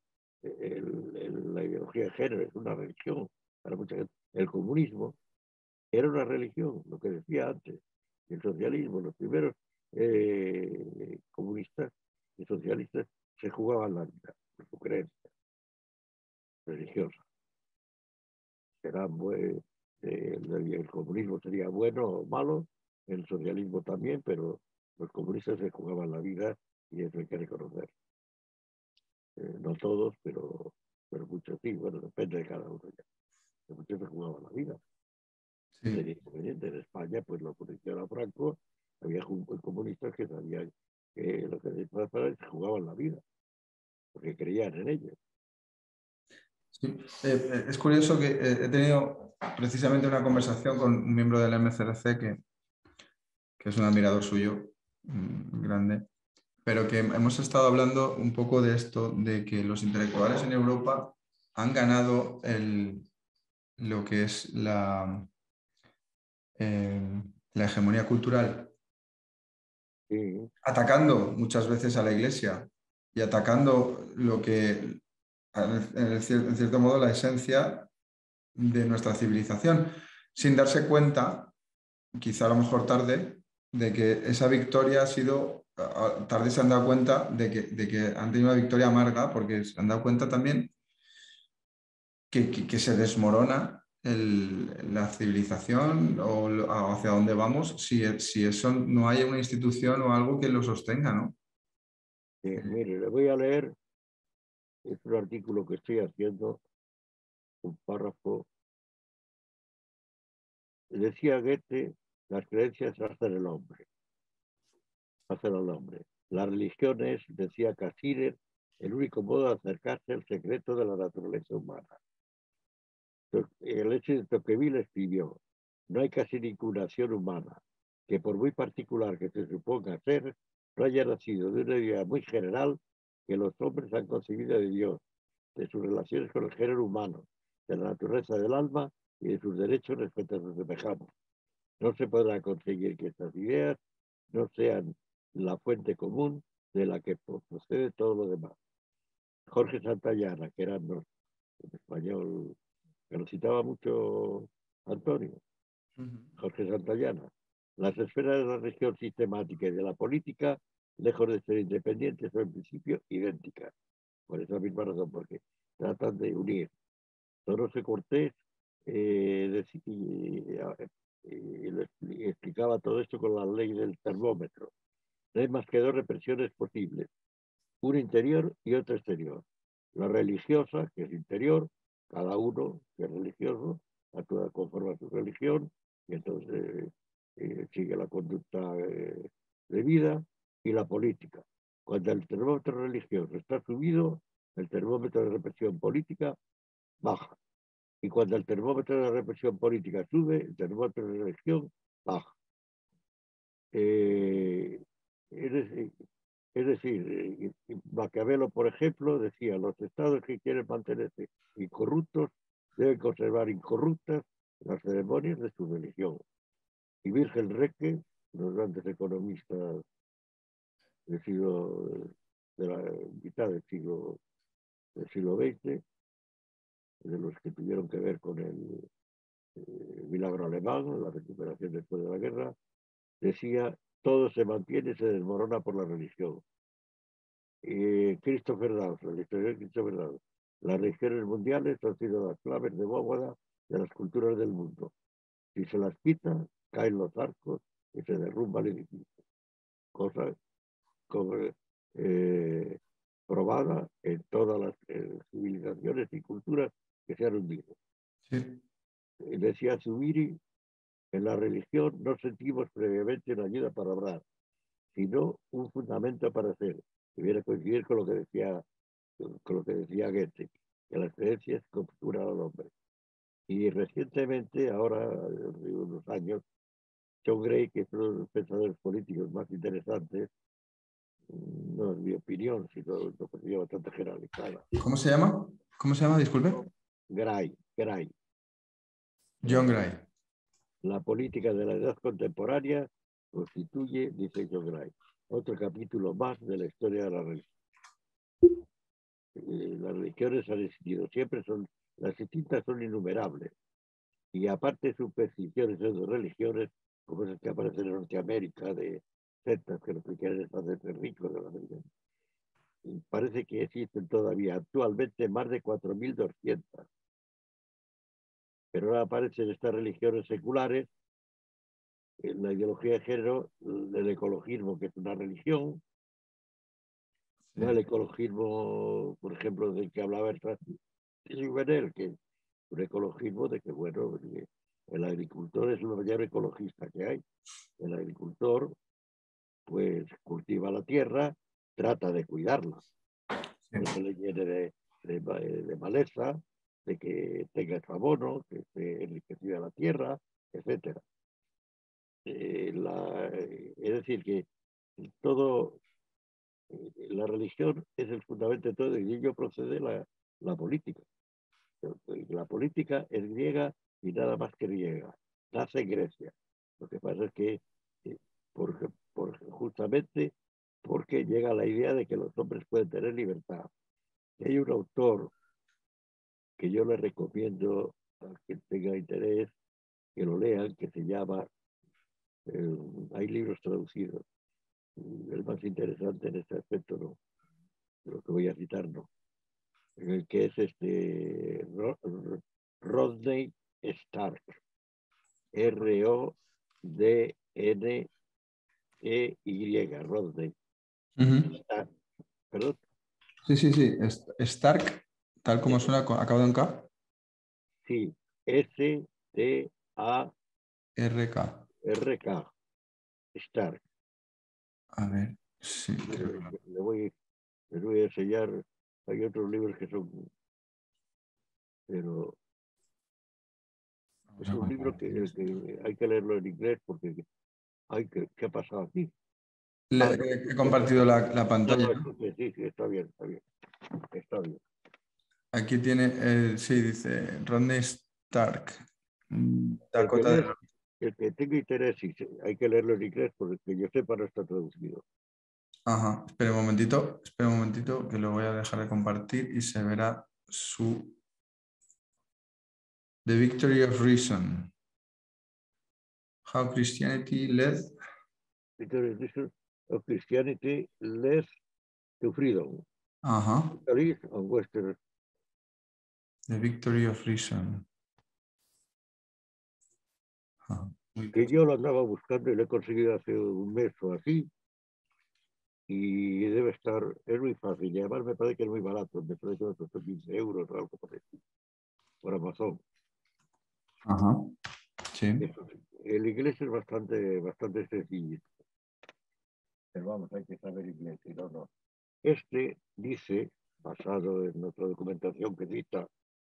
la ideología de género es una religión para mucha gente. El comunismo era una religión, lo que decía antes. El socialismo, los primeros comunistas y socialistas se jugaban la vida por su creencia religiosa. El comunismo sería bueno o malo, el socialismo también, pero los comunistas se jugaban la vida y eso hay que reconocer. No todos, pero muchos sí, bueno, depende de cada uno ya. Muchos se jugaban la vida. Sí, Tenía inconveniente. En España, pues la oposición a Franco, había comunistas que sabían que lo que se jugaban la vida, porque creían en ellos. sí. Es curioso que he tenido precisamente una conversación con un miembro del MCRC que es un admirador suyo, grande, pero que hemos estado hablando un poco de esto, de que los intelectuales en Europa han ganado lo que es la hegemonía cultural, Sí, atacando muchas veces a la Iglesia y atacando lo que, en cierto modo, la esencia de nuestra civilización, sin darse cuenta, quizá a lo mejor tarde, de que esa victoria ha sido, tarde se han dado cuenta de que han tenido una victoria amarga, porque se han dado cuenta también que se desmorona la civilización o hacia dónde vamos si eso no hay una institución o algo que lo sostenga, ¿no? sí. Mire, le voy a leer, es un artículo que estoy haciendo, un párrafo. Decía Goethe, las creencias hacen el hombre, hacen al hombre. La religión es, decía Cassirer, el único modo de acercarse al secreto de la naturaleza humana. El hecho de Tocqueville escribió, no hay casi ninguna acción humana que por muy particular que se suponga ser, no haya nacido de una idea muy general que los hombres han concebido de Dios, de sus relaciones con el género humano, de la naturaleza del alma y de sus derechos respecto a sus semejantes. No se podrá conseguir que estas ideas no sean la fuente común de la que procede todo lo demás. Jorge Santayana, que era un español que lo citaba mucho Antonio, Jorge Santayana, las esferas de la región sistemática y de la política, lejos de ser independientes, son en principio idénticas. Por esa misma razón, porque tratan de unir. Donoso Cortés explicaba todo esto con la ley del termómetro. No hay más que dos represiones posibles, una interior y otra exterior. La religiosa, que es interior, cada uno que es religioso, actúa conforme a su religión y entonces sigue la conducta de vida, y la política, Cuando el termómetro religioso está subido, el termómetro de represión política baja. Y cuando el termómetro de represión política sube, el termómetro de religión baja. Es decir, Maquiavelo, por ejemplo, decía, los estados que quieren mantenerse incorruptos deben conservar incorruptas las ceremonias de su religión. Y Virgen Reque, los grandes economistas del siglo, de la mitad del siglo XX, de los que tuvieron que ver con el milagro alemán, la recuperación después de la guerra, decía, todo se mantiene y se desmorona por la religión. Christopher Dawes, el historiador Christopher Dawes, las religiones mundiales han sido las claves de bóveda de las culturas del mundo. Si se las quita, caen los arcos y se derrumba el edificio. Cosa como, probada en todas las civilizaciones y culturas que se han hundido. Sí. Decía Zubiri, en la religión no sentimos previamente una ayuda para obrar, sino un fundamento para hacer. Que viene a coincidir con lo que decía Goethe, que la creencia es captura al hombre. Y recientemente, ahora, de unos años, John Gray, que es uno de los pensadores políticos más interesantes, no es mi opinión, sino lo que sería bastante generalizada. ¿Cómo se llama? ¿Cómo se llama? Disculpe. Gray. John Gray. La política de la edad contemporánea constituye, dice John Gray, otro capítulo más de la historia de la religión. Las religiones han existido siempre, las distintas son innumerables. Y aparte de supersticiones de religiones, como esas que aparecen en Norteamérica, de sectas que lo que quieren es hacerse ricos de la religión. Y parece que existen todavía actualmente más de 4.200. Pero ahora aparecen estas religiones seculares, en la ideología de género, el ecologismo, que es una religión, no el ecologismo, por ejemplo, del que hablaba el Juvenel, que es un ecologismo de que, bueno, el agricultor es el mayor ecologista que hay. El agricultor, pues, cultiva la tierra, trata de cuidarla, no se le llene de maleza, de que tenga su abono, que esté enriquecida la tierra, etc. Es decir, que todo, la religión es el fundamento de todo, y de ello procede la política. La política es griega y nada más que griega. Nace en Grecia. Lo que pasa es que justamente porque llega la idea de que los hombres pueden tener libertad. Y hay un autor que yo le recomiendo a quien tenga interés que lo lean, que se llama, hay libros traducidos. El más interesante en este aspecto, no, lo que voy a citar, no. Que es Rodney Stark. R-O-D-N-E-Y, Rodney. ¿Perdón? Sí. Stark, tal como suena, acabado en K. Sí, S-T-A-R-K. RK. Stark. A ver, sí. Les voy a enseñar. Hay otros libros que son, pero es un libro que hay que leerlo en inglés porque ¿qué ha pasado aquí? He compartido la pantalla. Sí, está bien. Está bien. Aquí tiene, sí, dice Rodney Stark. El que tenga interés, sí, hay que leerlo en inglés porque yo sepa no está traducido. Ajá, espera un momentito, que lo voy a dejar de compartir y se verá su The Victory of Reason. How Christianity led. Victory of Christianity led to freedom. Ajá. On Western. The Victory of Reason. Que yo lo andaba buscando y lo he conseguido hace un mes o así. Y debe estar, es muy fácil. Y además me parece que es muy barato. Me parece que me costó 15 euros o algo por Amazon. Ajá. Sí. El inglés es bastante sencillo. Pero vamos, hay que saber inglés, si no, no. Este dice, basado en otra documentación que cita,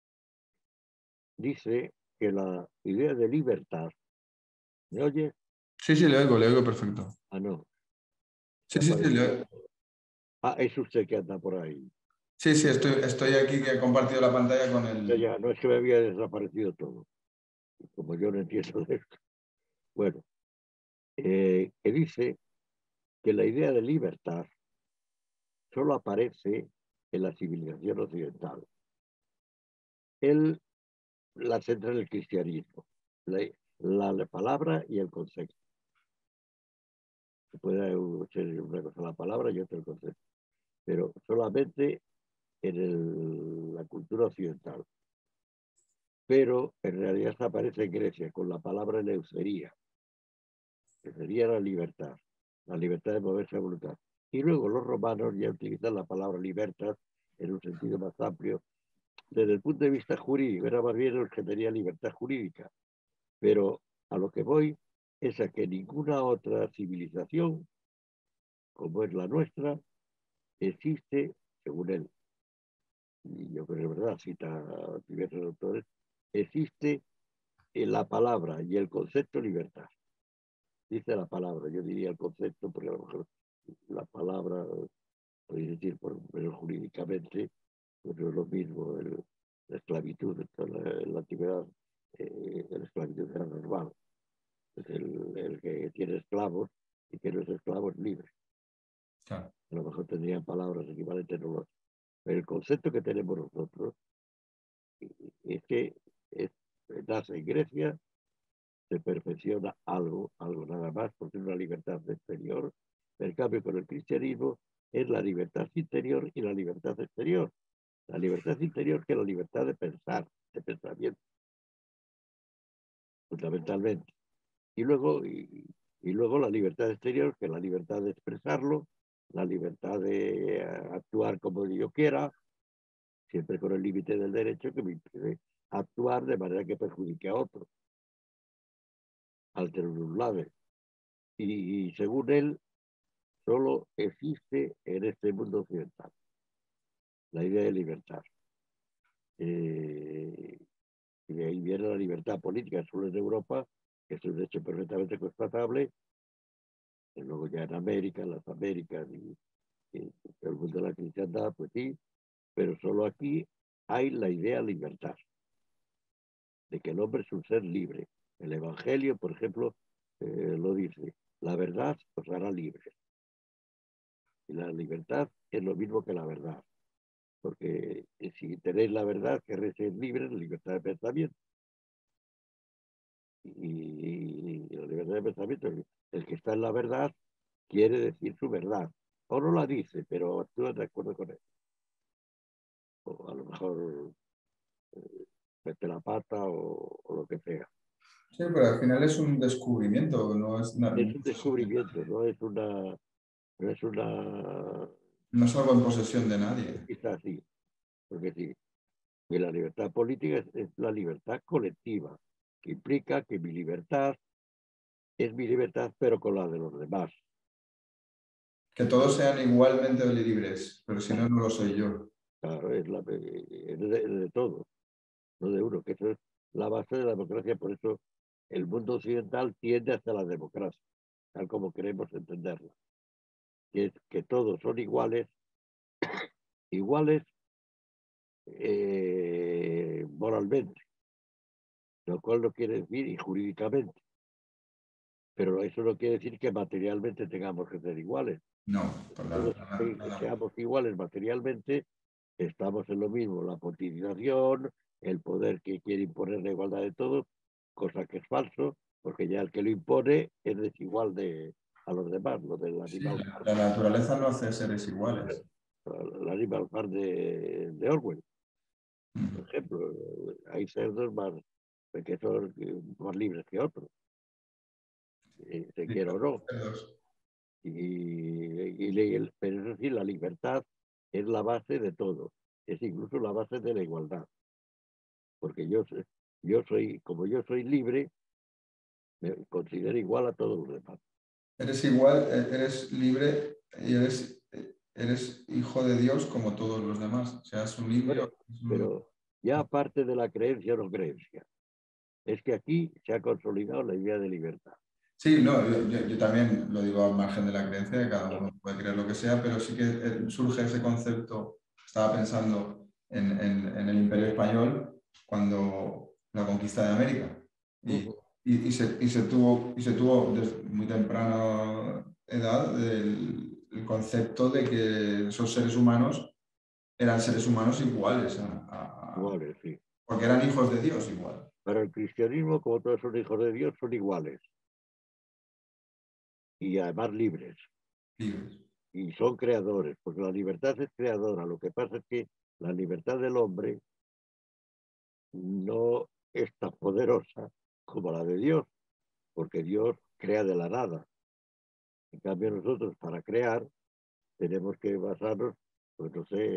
dice que la idea de libertad, ¿me oye? Sí, sí, le oigo perfecto. Ah, no, Sí, me sí, sí, aparece. Ah, es usted que anda por ahí. sí, sí, estoy aquí que he compartido la pantalla con Ya, el... ya, no es que me había desaparecido todo, como yo no entiendo de esto. Bueno, que dice que la idea de libertad solo aparece en la civilización occidental. Él la centra en el cristianismo, la palabra y el concepto. Se puede ser una cosa la palabra y otra el concepto, pero solamente en la cultura occidental. Pero en realidad aparece en Grecia con la palabra eleusería, que sería la libertad de moverse a voluntad. Y luego los romanos ya utilizan la palabra libertad en un sentido más amplio. Desde el punto de vista jurídico, era más bien los que tenían libertad jurídica. Pero a lo que voy es a que ninguna otra civilización, como es la nuestra, existe, según él, y yo creo que es verdad, cita a diversos autores, existe en la palabra y el concepto libertad. Dice la palabra, yo diría el concepto, porque a lo mejor la palabra, podéis decir, pero jurídicamente, pues no es lo mismo. La esclavitud en la antigüedad, la esclavitud era normal. Es el que tiene esclavos y que no es esclavo es libre. Claro. A lo mejor tendrían palabras equivalentes, no lo sé. Pero el concepto que tenemos nosotros es que es, nace en Grecia, se perfecciona algo nada más, porque es una libertad exterior. En cambio, con el cristianismo es la libertad interior y la libertad exterior. La libertad interior que es la libertad de pensar, de pensamiento, fundamentalmente. Y luego la libertad exterior, que es la libertad de expresarlo, la libertad de actuar como yo quiera, siempre con el límite del derecho que me impide actuar de manera que perjudique a otro, un lado. Y según él, solo existe en este mundo occidental la idea de libertad. Y de ahí viene la libertad política, solo en Europa, que es un hecho perfectamente constatable, y luego ya en América, en las Américas y el mundo de la cristiandad, pues sí, pero solo aquí hay la idea de libertad, de que el hombre es un ser libre. El Evangelio, por ejemplo, lo dice, la verdad os hará libres. Y la libertad es lo mismo que la verdad, porque si tenéis la verdad, queréis ser libres, libertad de pensamiento. Y la libertad de pensamiento, el que está en la verdad quiere decir su verdad. O no la dice, pero actúa de acuerdo con él. O a lo mejor mete la pata o lo que sea. Sí, pero al final es un descubrimiento, Es un descubrimiento, no es una no es algo en posesión de nadie. conquista así, porque sí. Y la libertad política es la libertad colectiva, que implica que mi libertad es mi libertad, pero con la de los demás. Que todos sean igualmente libres, pero si no, Claro, no lo soy yo. claro, es de todo, no de uno, que eso es la base de la democracia. Por eso el mundo occidental tiende hacia la democracia, tal como queremos entenderla, que es que todos son iguales, iguales moralmente, lo cual no quiere decir y jurídicamente, pero eso no quiere decir que materialmente tengamos que ser iguales. No, Todos nada. seamos iguales materialmente, estamos en lo mismo, la politización, el poder que quiere imponer la igualdad de todos, cosa que es falso, porque ya el que lo impone es desigual a los demás, lo del Sí, animal la naturaleza no hace seres iguales. el Animal Farm de Orwell, por Mm. ejemplo. Hay cerdos que son más libres que otros, se Sí, quiera o no. cerdos. Pero eso sí, la libertad es la base de todo, es incluso la base de la igualdad, porque como yo soy libre, me considero igual a todos los demás. Eres igual, eres libre y eres eres hijo de Dios como todos los demás, seas un indio. Bueno, pero ya aparte de la creencia o no creencia, es que aquí se ha consolidado la idea de libertad. Sí, no, yo también lo digo al margen de la creencia, que cada uno Claro. puede creer lo que sea, pero sí que surge ese concepto, estaba pensando en el Imperio Español, cuando la conquista de América, y, Ujú. y se tuvo desde muy temprana edad el concepto de que esos seres humanos eran seres humanos iguales, Iguales, sí. porque eran hijos de Dios igual. Para el cristianismo, como todos son hijos de Dios, son iguales y además libres. Libres. Y son creadores, porque la libertad es creadora. Lo que pasa es que la libertad del hombre no es tan poderosa como la de Dios, porque Dios crea de la nada. En cambio, nosotros para crear tenemos que basarnos, pues no sé,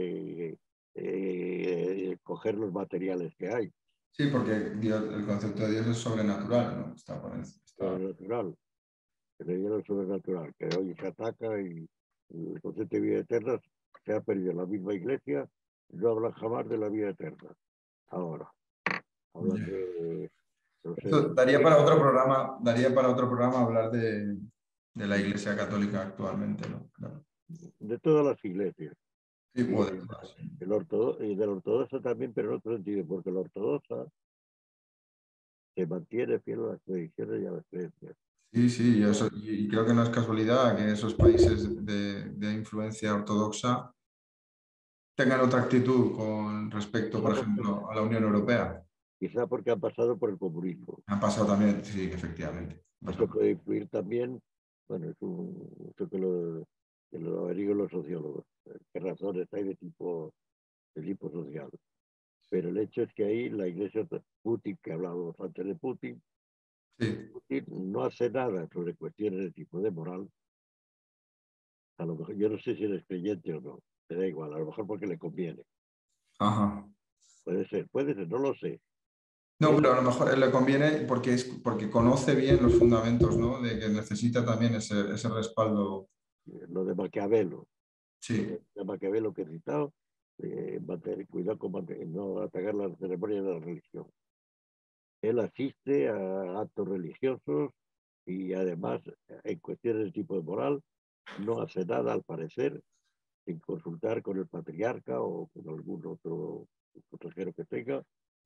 coger los materiales que hay, Sí, porque el concepto de Dios es sobrenatural, ¿no? Está por encima. sobrenatural, que le llama sobrenatural, que hoy se ataca y el concepto de vida eterna se ha perdido. La misma iglesia no habla jamás de la vida eterna. Ahora, hablan Ya. de, no sé, Esto del daría para otro programa hablar de la Iglesia Católica actualmente, ¿no? Claro. de todas las iglesias. Sí, Y, o de todas, sí. y del ortodoxo también, pero en otro sentido, porque la ortodoxa se mantiene fiel a las tradiciones y a las creencias. Sí, sí, y creo que no es casualidad que esos países de influencia ortodoxa tengan otra actitud con respecto, por ejemplo, a la Unión Europea. Quizá porque han pasado por el comunismo. Han pasado también, sí, efectivamente. Han Esto pasado. puede influir también, bueno, esto que lo averiguan los sociólogos, qué razones hay de tipo social. Pero el hecho es que ahí la iglesia, Putin, que hablábamos antes de Putin, Sí, Putin no hace nada sobre cuestiones de tipo de moral. A lo mejor, yo no sé si eres creyente o no, te da igual, a lo mejor porque le conviene. ajá. Puede ser, no lo sé. No, Él, pero a lo mejor le conviene porque conoce bien los fundamentos, ¿no? De que necesita también ese respaldo. lo de Maquiavelo, Sí, de Maquiavelo que he citado, cuidado con no atacar las ceremonias de la religión. Él asiste a actos religiosos y además en cuestiones de tipo de moral no hace nada al parecer sin consultar con el patriarca o con algún otro consejero que tenga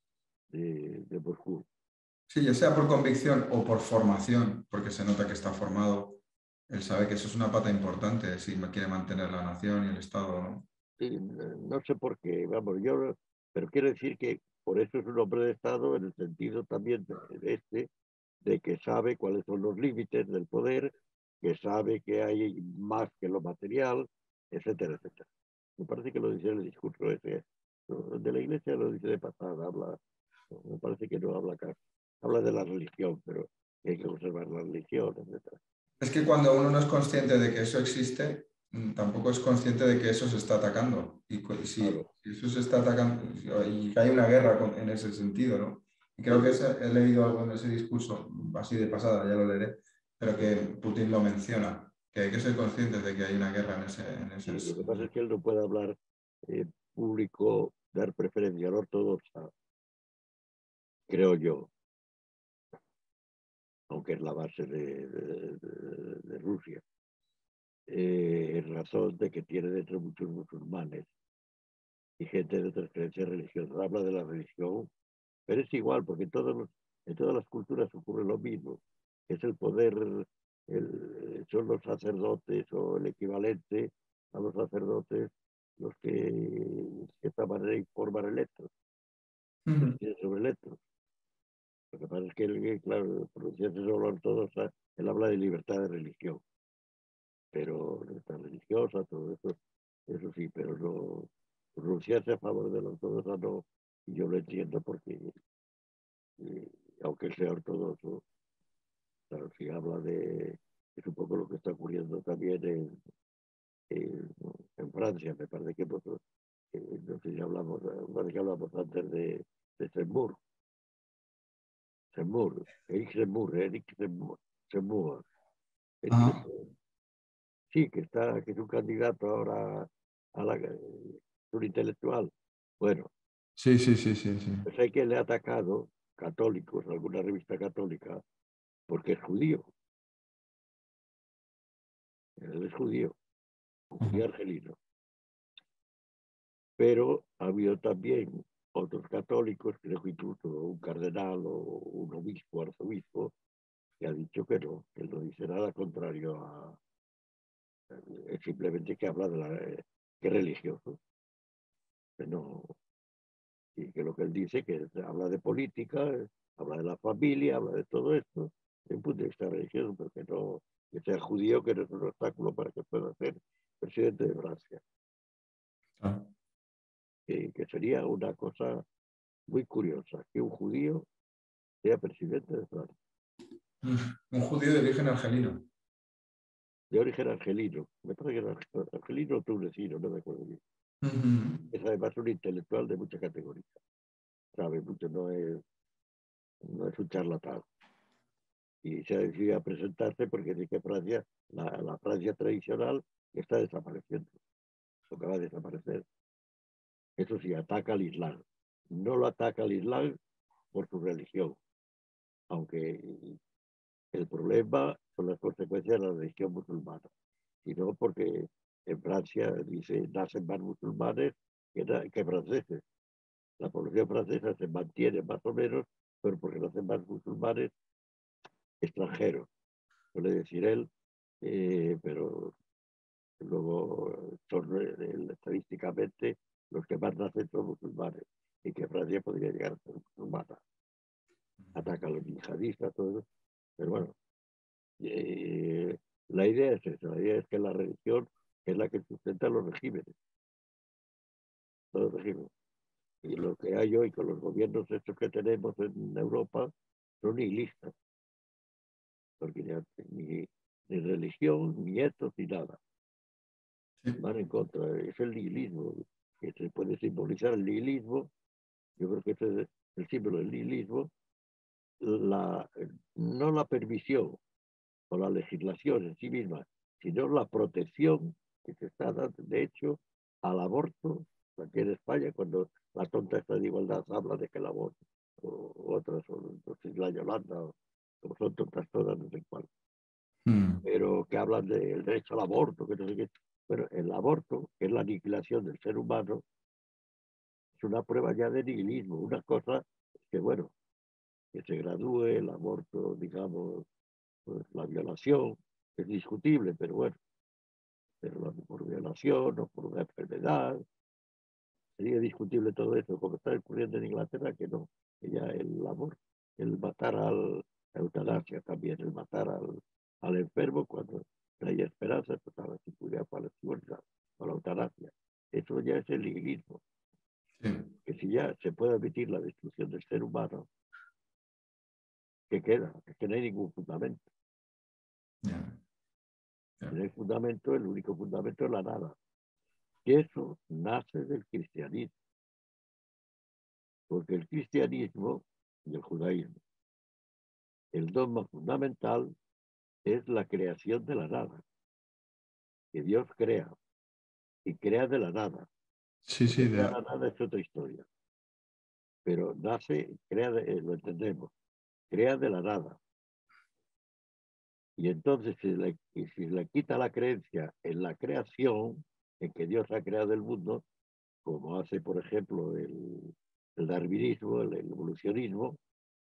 de Moscú. sí, ya sea por convicción o por formación, porque se nota que está formado. Él sabe que eso es una pata importante si quiere mantener la nación y el Estado, ¿no? Sí, no sé por qué, vamos, pero quiero decir que por eso es un hombre de Estado en el sentido también de que sabe cuáles son los límites del poder, que sabe que hay más que lo material, etcétera, etcétera. Me parece que lo dice en el discurso ese, de la iglesia lo dice de pasada, me parece que no habla acá, habla de la religión, pero hay que conservar la religión, etcétera. Es que cuando uno no es consciente de que eso existe, tampoco es consciente de que eso se está atacando. Y si, Claro, si eso se está atacando, y que hay una guerra en ese sentido, ¿no? Y creo que sí. he leído algo en ese discurso, así de pasada, ya lo leeré, pero que Putin lo menciona, que hay que ser conscientes de que hay una guerra en ese Y lo que pasa sentido. es que él no puede hablar público, dar preferencia al ortodoxa, creo yo, aunque es la base de Rusia, en razón de que tiene dentro muchos musulmanes y gente de otras creencias religiosas. Habla de la religión, pero es igual, porque en todas las culturas ocurre lo mismo. Es el poder, son los sacerdotes o el equivalente a los sacerdotes los que de esta manera informan electos, Ujú. deciden sobre electos. Lo que pasa es que él, claro, pronunciarse sobre ortodoxa, él habla de libertad de religión, pero libertad religiosa, todo eso sí, pero no pronunciarse a favor de la ortodoxa no, y yo lo entiendo porque eh, aunque sea ortodoxo, claro, si habla es un poco lo que está ocurriendo también en Francia, me parece que no sé si hablamos, parece que hablamos antes de Zemmour, Eric Zemmour, Eric Zemmour, Eric Ajá. Zemmour, Sí, que es un candidato ahora a un intelectual. Bueno, Sí, sí, sí, sí, sí. pues hay quien le ha atacado, católicos, alguna revista católica, porque es judío. Él es judío, un judío argelino. Pero ha habido también otros católicos, creo que incluso un cardenal o un obispo, arzobispo, que ha dicho que no, que él no dice nada contrario a... Es simplemente que habla de la... que es religioso, que no... Y que lo que él dice, que habla de política, habla de la familia, habla de todo esto, desde un punto de vista religioso, pero que no... que sea judío, que no es un obstáculo para que pueda ser presidente de Francia. Ah. Que sería una cosa muy curiosa, que un judío sea presidente de Francia. Un judío de origen argelino. De origen argelino, me parece que era argelino o tunecino, no me acuerdo bien. Es además un intelectual de mucha categoría, sabe mucho, no es un charlatán. Y se ha decidido a presentarse porque dice que Francia, la Francia tradicional, está desapareciendo, lo que va a desaparecer. Eso sí, ataca al Islam. No lo ataca al Islam por su religión, aunque el problema son las consecuencias de la religión musulmana, sino porque en Francia dice nacen más musulmanes que franceses. La población francesa se mantiene más o menos, pero porque nacen más musulmanes extranjeros, suele decir él, pero luego son estadísticamente los que más nacen son musulmanes y que Francia podría llegar a ser musulmana. Ataca a los yihadistas, todo eso. Pero bueno, eh, la idea es esa, la idea es que la religión es la que sustenta los regímenes, todos los regímenes. Y lo que hay hoy con los gobiernos estos que tenemos en Europa son nihilistas, porque ya ni religión, ni etos, ni nada. Van en contra, es el nihilismo, que se puede simbolizar el nihilismo, yo creo que ese es el símbolo del nihilismo, la, no la permisión o la legislación en sí misma, sino la protección que se está dando, de hecho, al aborto, aquí en España, cuando la tonta esta de igualdad habla de que el aborto, o otras, o entonces la Yolanda, como son tontas todas, no sé cuál, pero que hablan del derecho al aborto, que no sé qué. Pero el aborto, que es la aniquilación del ser humano, es una prueba ya de nihilismo, una cosa que, bueno, que se gradúe el aborto, digamos, pues la violación, es discutible, pero bueno, pero por violación o por una enfermedad, sería discutible todo eso, como está ocurriendo en Inglaterra, que no, que ya el aborto, el matar la eutanasia también, el matar al enfermo cuando no hay esperanza, pues a la seguridad para la fuerza, para la eutanasia. Eso ya es el nihilismo. Sí. Que si ya se puede admitir la destrucción del ser humano, ¿qué queda? Es que no hay ningún fundamento. Yeah. Yeah. No hay fundamento, el único fundamento es la nada. Y eso nace del cristianismo, porque el cristianismo y el judaísmo, el dogma fundamental es la creación de la nada, que Dios crea y crea de la nada. Sí, Lo que sí, crea la nada es otra historia, pero nace, crea, lo entendemos, crea de la nada. Y entonces si le quita la creencia en la creación, en que Dios ha creado el mundo, como hace, por ejemplo, el darwinismo, el evolucionismo,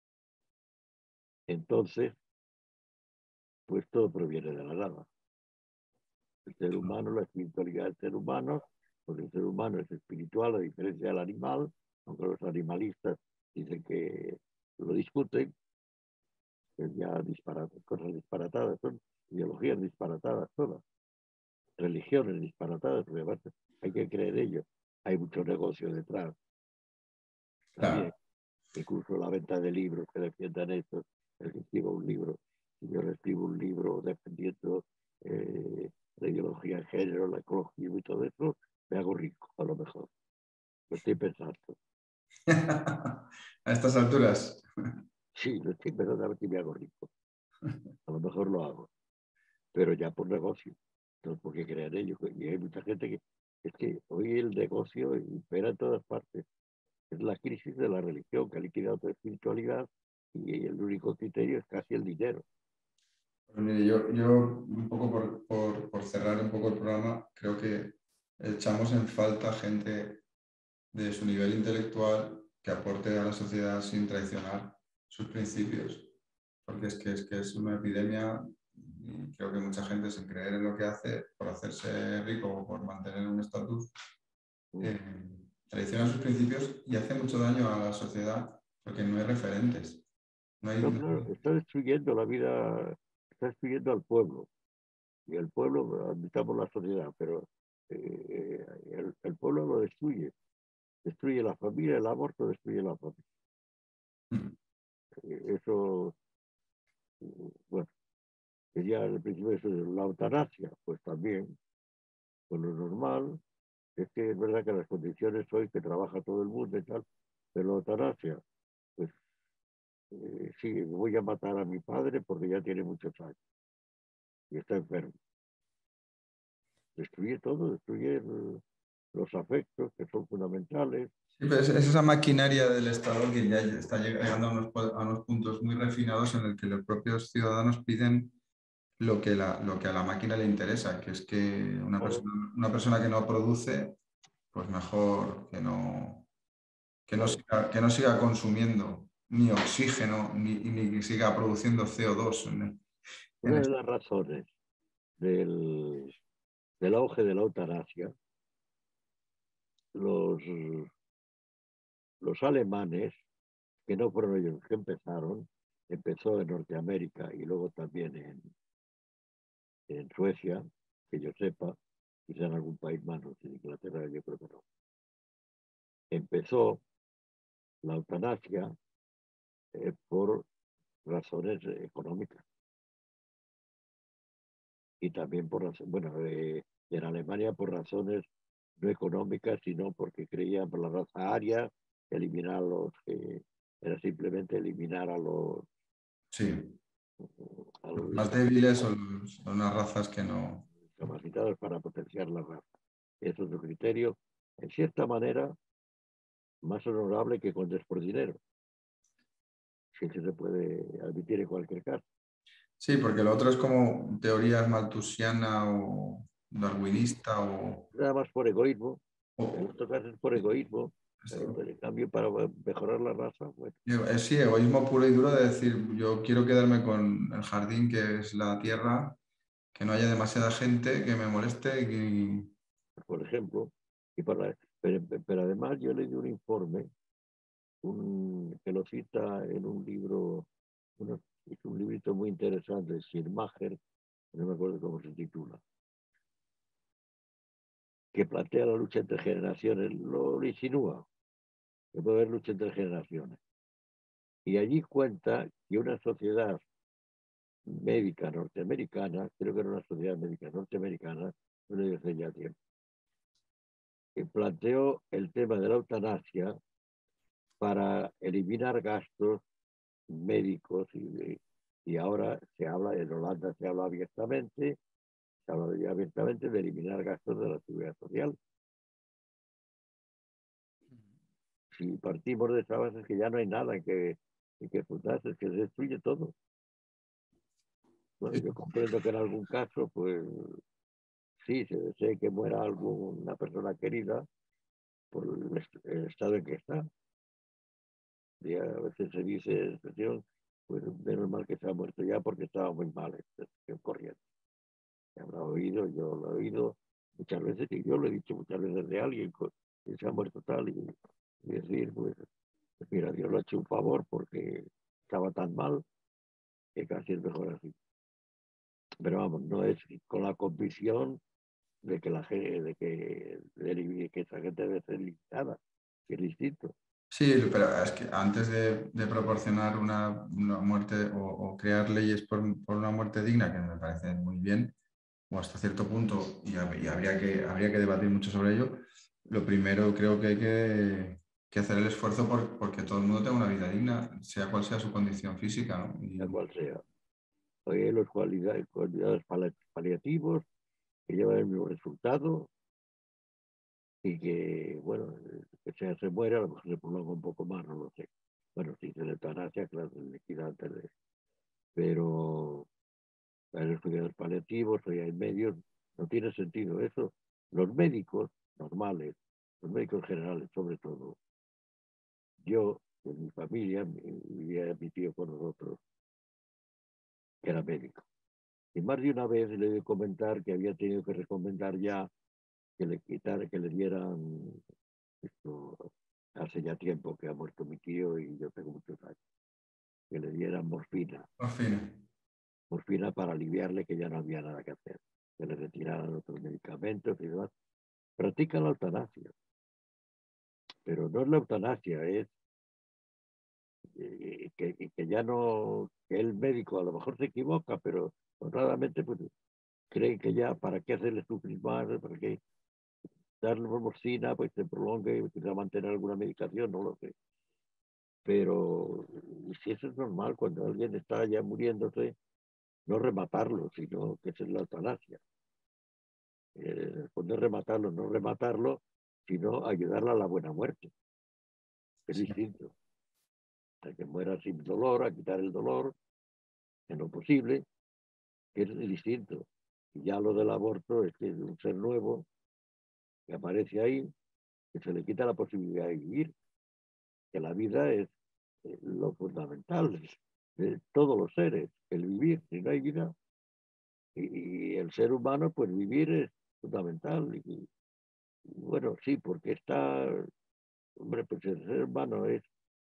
entonces, pues todo proviene de la nada. El ser humano, la espiritualidad del ser humano, porque el ser humano es espiritual a diferencia del animal, aunque los animalistas dicen que lo discuten, que ya cosas disparatadas, son ideologías disparatadas todas, religiones disparatadas, porque aparte hay que creer en ello. Hay mucho negocio detrás también, claro. incluso la venta de libros que defiendan esto, el que escriba un libro, si yo le escribo un libro defendiendo la ideología de género, la ecología y todo eso, me hago rico, a lo mejor. Lo estoy pensando. A estas alturas. Sí, lo estoy pensando a ver si me hago rico. A lo mejor lo hago, pero ya por negocio. entonces ¿por qué crean ellos? Y hay mucha gente que es que hoy el negocio impera en todas partes. Es la crisis de la religión que ha liquidado toda espiritualidad y el único criterio es casi el dinero. Pues mire, yo un poco por cerrar un poco el programa, creo que echamos en falta gente de su nivel intelectual que aporte a la sociedad sin traicionar sus principios, porque es una epidemia y creo que mucha gente sin creer en lo que hace, por hacerse rico o por mantener un estatus, Mm. eh, traiciona sus principios y hace mucho daño a la sociedad porque no hay referentes. No hay, No, claro, está destruyendo la vida, está destruyendo al pueblo. Y el pueblo, admitamos la sociedad, pero el pueblo lo destruye. Destruye la familia, el aborto destruye la familia. Eso, bueno, que ya al principio eso es la eutanasia, pues también, pues lo normal es que es verdad que las condiciones hoy que trabaja todo el mundo y tal, pero la eutanasia, pues sí, voy a matar a mi padre porque ya tiene muchos años y está enfermo. Destruye todo, destruye los afectos que son fundamentales. Sí, pero es esa maquinaria del Estado que ya está llegando a unos puntos muy refinados en el que los propios ciudadanos piden lo que a la máquina le interesa, que es que Claro, una persona que no produce, pues mejor claro. que no siga consumiendo ni oxígeno ni que siga produciendo CO2 en Una de las razones del, del auge de la eutanasia, los, los alemanes, que no fueron ellos los que empezaron, empezó en Norteamérica y luego también en Suecia, que yo sepa, quizá en algún país más, no sé, en Inglaterra yo creo que no. Empezó la eutanasia por razones económicas y también por razones, bueno, en Alemania por razones no económicas, sino porque creían por la raza aria, eliminar a los que era simplemente eliminar sí, a los los más débiles son unas razas que no. discapacitados para potenciar la raza. Eso es un criterio, en cierta manera, más honorable que cuando es por dinero, si se puede admitir en cualquier caso. Sí, porque lo otro es como teorías malthusiana o darwinista Nada más por egoísmo, en o- estos casos es por egoísmo, eso. pero en cambio para mejorar la raza, bueno, Sí, egoísmo puro y duro de decir, yo quiero quedarme con el jardín que es la tierra, que no haya demasiada gente que me moleste. por ejemplo, pero además yo leí un informe que lo cita en un libro, es un librito muy interesante, Schirmacher, no me acuerdo cómo se titula, que plantea la lucha entre generaciones, lo insinúa, que puede haber lucha entre generaciones. Y allí cuenta que una sociedad médica norteamericana, creo que era una sociedad médica norteamericana, no lo hace ya tiempo, que planteó el tema de la eutanasia para eliminar gastos médicos y ahora se habla, en Holanda se habla abiertamente, se habla ya abiertamente de eliminar gastos de la seguridad social. Si partimos de esa base es que ya no hay nada en que fundarse, es que se destruye todo. Bueno, yo comprendo que en algún caso, pues sí, se desee que muera alguna persona querida por el estado en que está. Y a veces se dice expresión, pues menos mal que se ha muerto ya porque estaba muy mal, corriendo. Se habrá oído, yo lo he oído muchas veces y yo lo he dicho muchas veces de alguien que se ha muerto tal y decir, pues mira, Dios lo ha hecho un favor porque estaba tan mal que casi es mejor así. Pero vamos, no es con la convicción de que que esa gente debe ser limitada, que es distinto. Sí, pero es que antes de proporcionar una muerte o crear leyes por una muerte digna, que me parece muy bien, o hasta cierto punto, y habría que debatir mucho sobre ello, lo primero creo que hay que hacer el esfuerzo porque todo el mundo tenga una vida digna, sea cual sea su condición física, ¿no? Sea cual sea. Hoy los cuidados paliativos que llevan el mismo resultado y que, bueno, que se muere, a lo mejor se prolonga un poco más, no lo sé. Bueno, si se le eutanasia, claro, se le quita antes de... Pero hay los cuidados paliativos, hoy hay medios, no tiene sentido eso. Los médicos normales, los médicos generales sobre todo, yo, en mi familia, vivía mi tío con nosotros, que era médico. Y más de una vez le he de comentar que había tenido que recomendar ya que le quitaran, que le dieran, esto, hace ya tiempo que ha muerto mi tío y yo tengo muchos años, que le dieran morfina, Por fin. morfina para aliviarle que ya no había nada que hacer, que le retiraran otros medicamentos y demás. Practican la eutanasia, pero no es la eutanasia, es que ya no, que el médico a lo mejor se equivoca, pero honradamente pues cree que ya para qué hacerle sufrir más, para qué darle morfina, pues se prolongue y quizá mantener alguna medicación, no lo sé. Pero si eso es normal, cuando alguien está ya muriéndose, no rematarlo, sino que esa es la eutanasia. Pues no rematarlo, no rematarlo, sino ayudarla a la buena muerte. Es Sí. distinto. A que muera sin dolor, a quitar el dolor, en lo posible, que es distinto. Y ya lo del aborto es que es un ser nuevo que aparece ahí, que se le quita la posibilidad de vivir, que la vida es lo fundamental de todos los seres, el vivir. Si no hay vida, y el ser humano, pues vivir es fundamental. Y bueno, sí, porque está, hombre, pues el ser humano es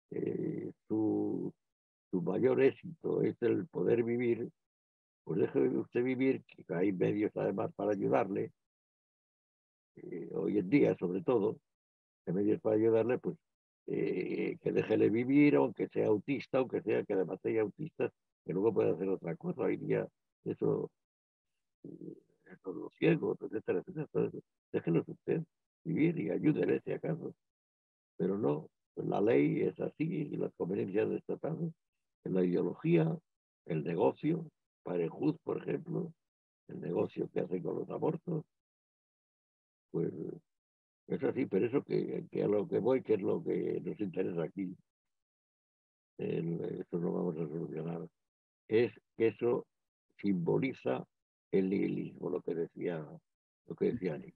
su mayor éxito, es el poder vivir, pues deje usted vivir, que hay medios además para ayudarle, hoy en día sobre todo, hay medios para ayudarle, pues que déjele vivir, aunque sea autista, aunque sea que además sea autista, que luego puede hacer otra cosa. Hoy día eso, todos los ciegos, etcétera, etcétera, entonces, déjelo usted vivir y ayúdele si acaso. Pero no, pues la ley es así y las conveniencias estatales, en la ideología, el negocio, para el Juz, por ejemplo, el negocio que hacen con los abortos, pues es así, pero eso que a lo que voy, que es lo que nos interesa aquí, eso no vamos a solucionar, es que eso simboliza el nihilismo, lo que decía Nietzsche,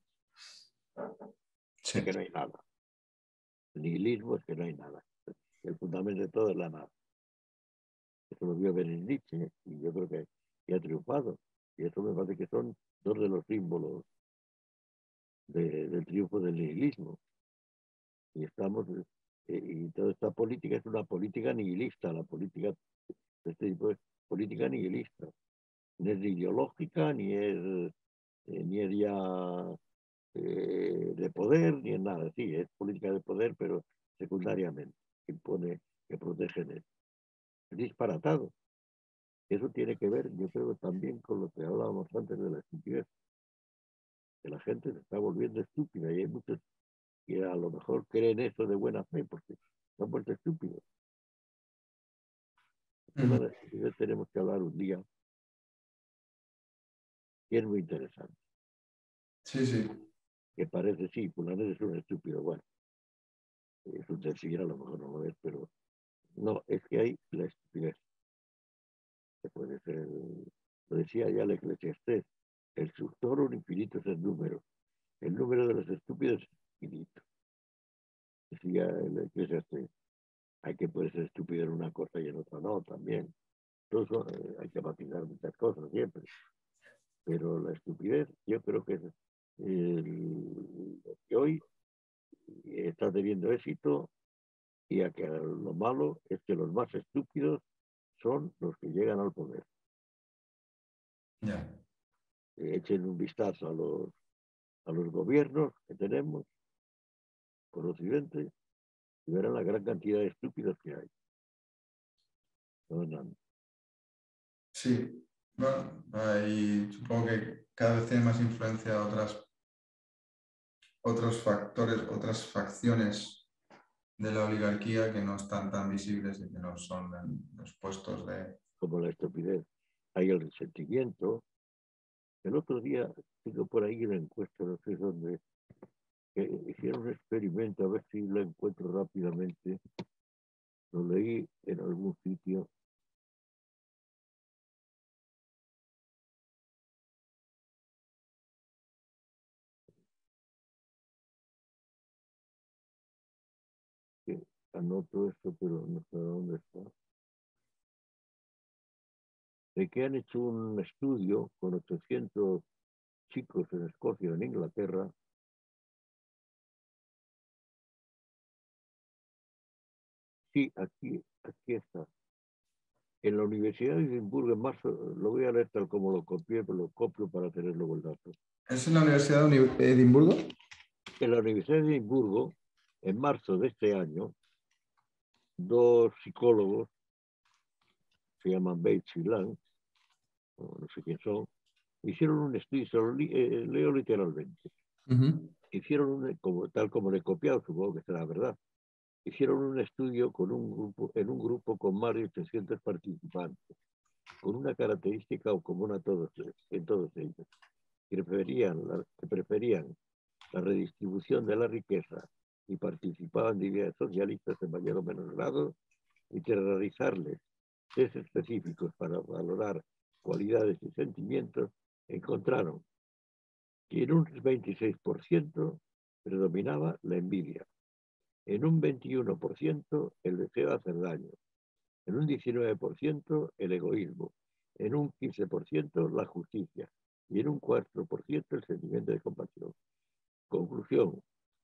de Sí. que no hay nada. El nihilismo es que no hay nada. El fundamento de todo es la nada. Eso lo vio Nietzsche y yo creo que ha triunfado. Y eso me parece que son dos de los símbolos del triunfo del nihilismo. Y estamos, y toda esta política es una política nihilista, la política de este tipo es política nihilista. No es ideológica, ni es ya de poder, ni es nada. Sí, es política de poder, pero secundariamente, que impone, que protege de él. Es disparatado. Eso tiene que ver, yo creo, también con lo que hablábamos antes de la estupidez, que la gente se está volviendo estúpida y hay muchos que a lo mejor creen eso de buena fe porque se han vuelto estúpidos. El tema Ujú. de la estupidez tenemos que hablar un día y es muy interesante. Sí, sí. Que parece, sí, fulano es un estúpido, bueno, es un decir, a lo mejor no lo es, pero no, es que hay la estupidez, que puede ser, lo decía ya el Eclesiastés, el suctor infinito es el número de los estúpidos es infinito. Decía el Eclesiastés, hay que poder ser estúpido en una cosa y en otra no, también. Incluso hay que matizar muchas cosas siempre, pero la estupidez yo creo que es lo que hoy está teniendo éxito y a que lo malo es que los más estúpidos son los que llegan al poder. Ya. Echen un vistazo a los gobiernos que tenemos por Occidente y verán la gran cantidad de estúpidos que hay. No, no. Sí. Bueno, ahí supongo que cada vez tiene más influencia otros factores, otras facciones de la oligarquía que no están tan visibles y que no son en los puestos de... Como la estupidez. Hay el resentimiento, El otro día tengo por ahí una encuesta, no sé dónde, que hicieron un experimento, a ver si lo encuentro rápidamente. Lo leí en algún sitio. Que anoto esto, pero no sé dónde está. De que han hecho un estudio con 800 chicos en Escocia, en Inglaterra. Sí, aquí está. En la Universidad de Edimburgo, en marzo, lo voy a leer tal como lo copié, pero lo copio para tener luego el dato. ¿Es en la Universidad de Edimburgo? En la Universidad de Edimburgo, en marzo de este año, dos psicólogos, se llaman Bates y Lang, no sé quién son, hicieron un estudio, se lo leo literalmente. Hicieron, tal como le he copiado, supongo que será verdad, hicieron un estudio en un grupo con más de 800 participantes, con una característica o común en todos ellos, que preferían la redistribución de la riqueza y participaban de ideas socialistas en mayor o menor grado, y que realizarles test específicos para valorar cualidades y sentimientos, encontraron que en un 26% predominaba la envidia, en un 21% el deseo de hacer daño, en un 19% el egoísmo, en un 15% la justicia y en un 4% el sentimiento de compasión. Conclusión,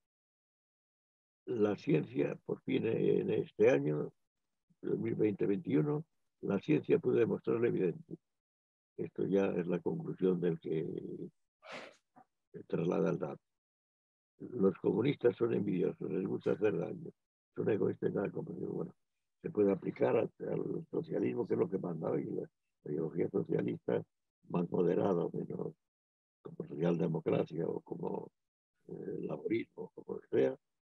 la ciencia, por fin en este año, 2020-21, la ciencia pudo demostrar lo evidente. Esto ya es la conclusión del que traslada el dato. Los comunistas son envidiosos, les gusta hacer daño, son egoístas y nada comprensión. Bueno, se puede aplicar al socialismo, que es lo que manda hoy, la ideología socialista más moderada, menos como socialdemocracia o como laborismo, como sea.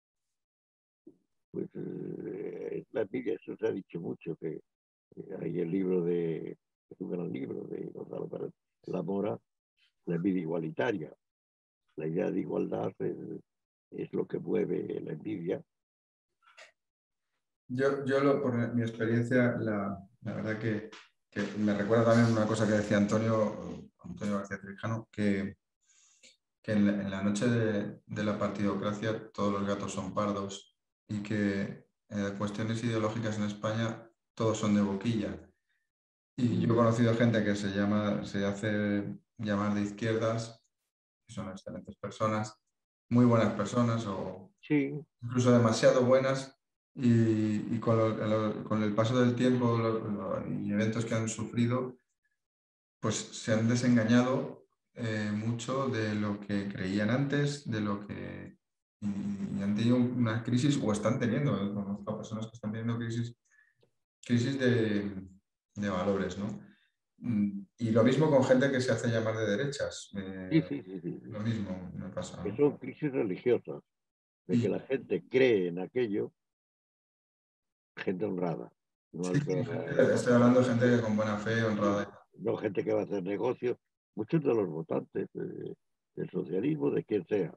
Pues la envidia, eso se ha dicho mucho, que hay el libro es un gran libro de Gonzalo Pérez La Mora, la envidia igualitaria. La idea de igualdad es lo que mueve la envidia. Por mi experiencia, la verdad que me recuerda también una cosa que decía Antonio García Trevijano, que en la noche de la partidocracia todos los gatos son pardos y que en cuestiones ideológicas en España todos son de boquilla. Y yo he conocido gente que se hace llamar de izquierdas, que son excelentes personas, muy buenas personas o Sí, incluso demasiado buenas y con el paso del tiempo y eventos que han sufrido, pues se han desengañado mucho de lo que creían antes, de lo que y han tenido una crisis o están teniendo, conozco a personas que están teniendo crisis de valores, ¿no? Y lo mismo con gente que se hace llamar de derechas. sí. Lo mismo me pasa, Que ¿no? son crisis religiosas, de que Y la gente cree en aquello, gente honrada, no sí, alta, estoy hablando de gente con buena fe, honrada. no gente que va a hacer negocios. Muchos de los votantes del socialismo, de quien sea,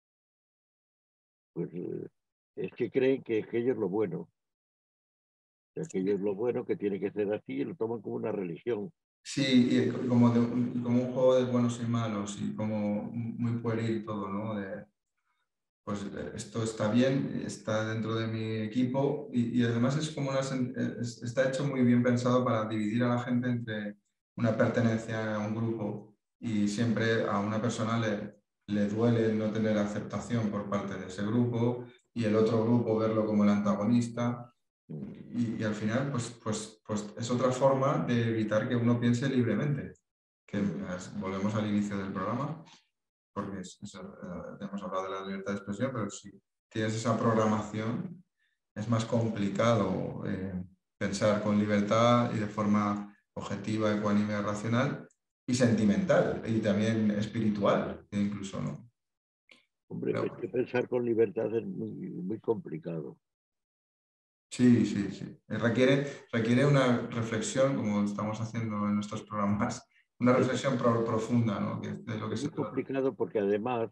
pues es que creen que aquello es lo bueno, que aquello es lo bueno, que tiene que ser así, y lo toman como una religión. Sí, y como un juego de buenos y malos y como muy pueril todo, ¿no? Pues esto está bien, está dentro de mi equipo y además es como está hecho muy bien pensado para dividir a la gente entre una pertenencia a un grupo y siempre a una persona le duele no tener aceptación por parte de ese grupo y el otro grupo verlo como el antagonista y al final pues es otra forma de evitar que uno piense libremente, que volvemos al inicio del programa porque hemos hablado de la libertad de expresión, pero si tienes esa programación, es más complicado pensar con libertad y de forma objetiva, ecuánime, racional y sentimental y también espiritual, incluso, ¿no? Hombre, es Pero, que pensar con libertad es muy complicado. sí, sí. Requiere una reflexión, como estamos haciendo en nuestros programas, una reflexión profunda, ¿no? De lo que Es se muy trata. complicado porque además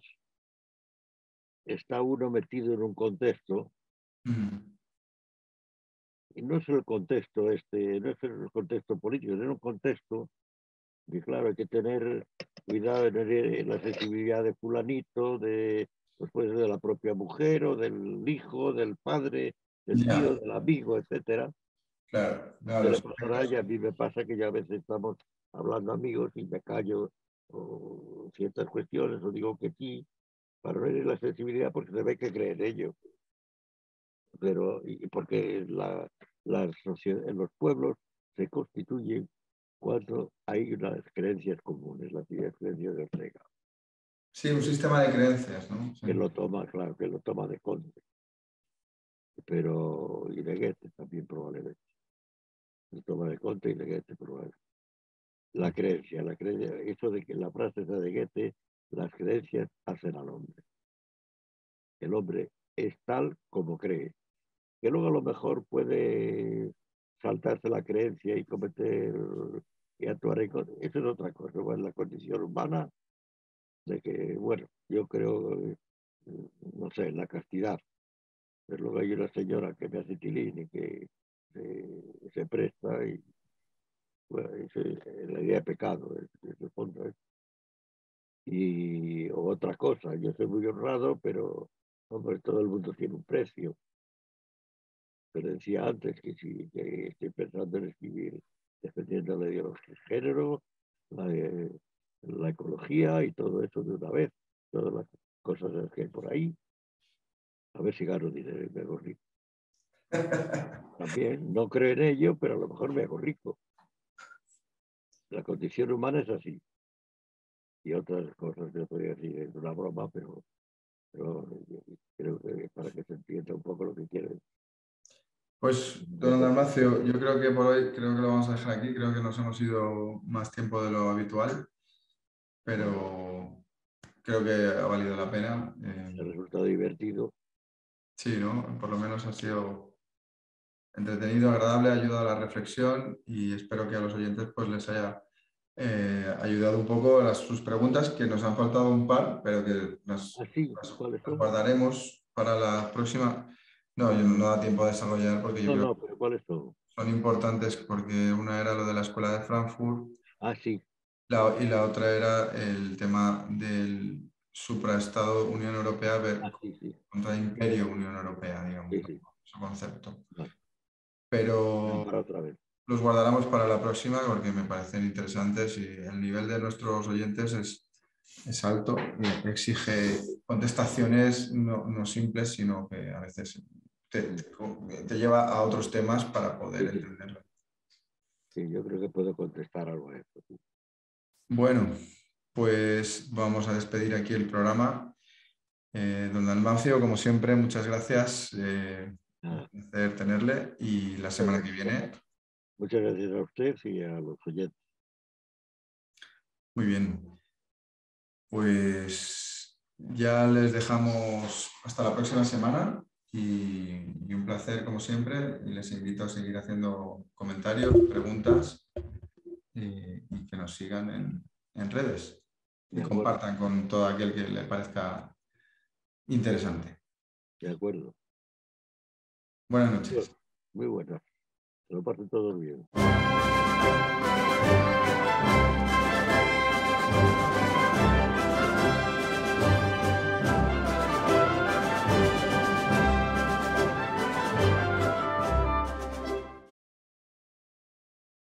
está uno metido en un contexto y no es el contexto no es el contexto político, es un contexto y claro, hay que tener cuidado en la sensibilidad de fulanito, pues puede ser de la propia mujer o del hijo, del padre, del Ya, tío, del amigo, etcétera. claro. No, Se le los pasará y proyectos. a mí me pasa que ya a veces estamos hablando amigos y me callo o ciertas cuestiones o digo que sí para no herir la sensibilidad porque se ve que cree en ello. Pero y porque la sociedad, en los pueblos se constituyen cuando hay unas creencias comunes, las creencias de Ortega, Sí, un sistema de creencias, ¿no? Sí. que lo toma, claro, que lo toma de Conde, pero y de Goethe también probablemente, lo toma de Conde y de Goethe probablemente. La creencia, eso de que la frase esa de Goethe, las creencias hacen al hombre. El hombre es tal como cree, que luego a lo mejor puede saltarse la creencia y cometer y actuar en contra. Eso es otra cosa, bueno, la condición humana de que, bueno, yo creo, no sé, en la castidad, pero luego hay una señora que me hace tilín y que se presta y bueno, la idea de pecado, es el fondo. Y o otra cosa, yo soy muy honrado, pero hombre, todo el mundo tiene un precio. Pero decía antes que sí, que estoy pensando en escribir defendiendo la ideología de género, la ecología y todo eso de una vez, todas las cosas que hay por ahí, a ver si gano dinero y me hago rico. También no creo en ello, pero a lo mejor me hago rico. La condición humana es así. Y otras cosas que podría decir es una broma, pero creo que para que se entienda un poco lo que quieren. Pues, don Dalmacio, yo creo que por hoy creo que lo vamos a dejar aquí. Creo que nos hemos ido más tiempo de lo habitual, pero creo que ha valido la pena. El resultado divertido. Sí, ¿no? Por lo menos ha sido entretenido, agradable, ha ayudado a la reflexión y espero que a los oyentes pues, les haya ayudado un poco sus preguntas, que nos han faltado un par, pero que Así, ¿cuáles las son? guardaremos para la próxima. No, no da tiempo a desarrollar porque yo No, creo no, que pero ¿cuáles son? son importantes porque una era lo de la Escuela de Frankfurt Ah, sí, y la otra era el tema del supraestado Unión Europea sí, sí, contra Imperio Unión Europea, digamos, sí, ¿no? sí. Ese concepto. Vale, ya Pero para otra vez. los guardaremos para la próxima porque me parecen interesantes y el nivel de nuestros oyentes es alto y exige contestaciones no simples, sino que a veces Mm. te lleva a otros temas para poder Sí, sí, entenderlo. sí, yo creo que puedo contestar algo a esto. Sí. Bueno, pues vamos a despedir aquí el programa. Don Dalmacio, como siempre, muchas gracias. Un Nada, placer tenerle y la muchas semana que gracias. viene, Muchas gracias a usted y a los oyentes. muy bien. Pues ya les dejamos hasta la próxima semana y un placer como siempre y les invito a seguir haciendo comentarios, preguntas y que nos sigan en redes y De acuerdo, compartan con todo aquel que le parezca interesante. de acuerdo. Buenas noches. Bueno, muy buenas. Se lo pasen todos bien.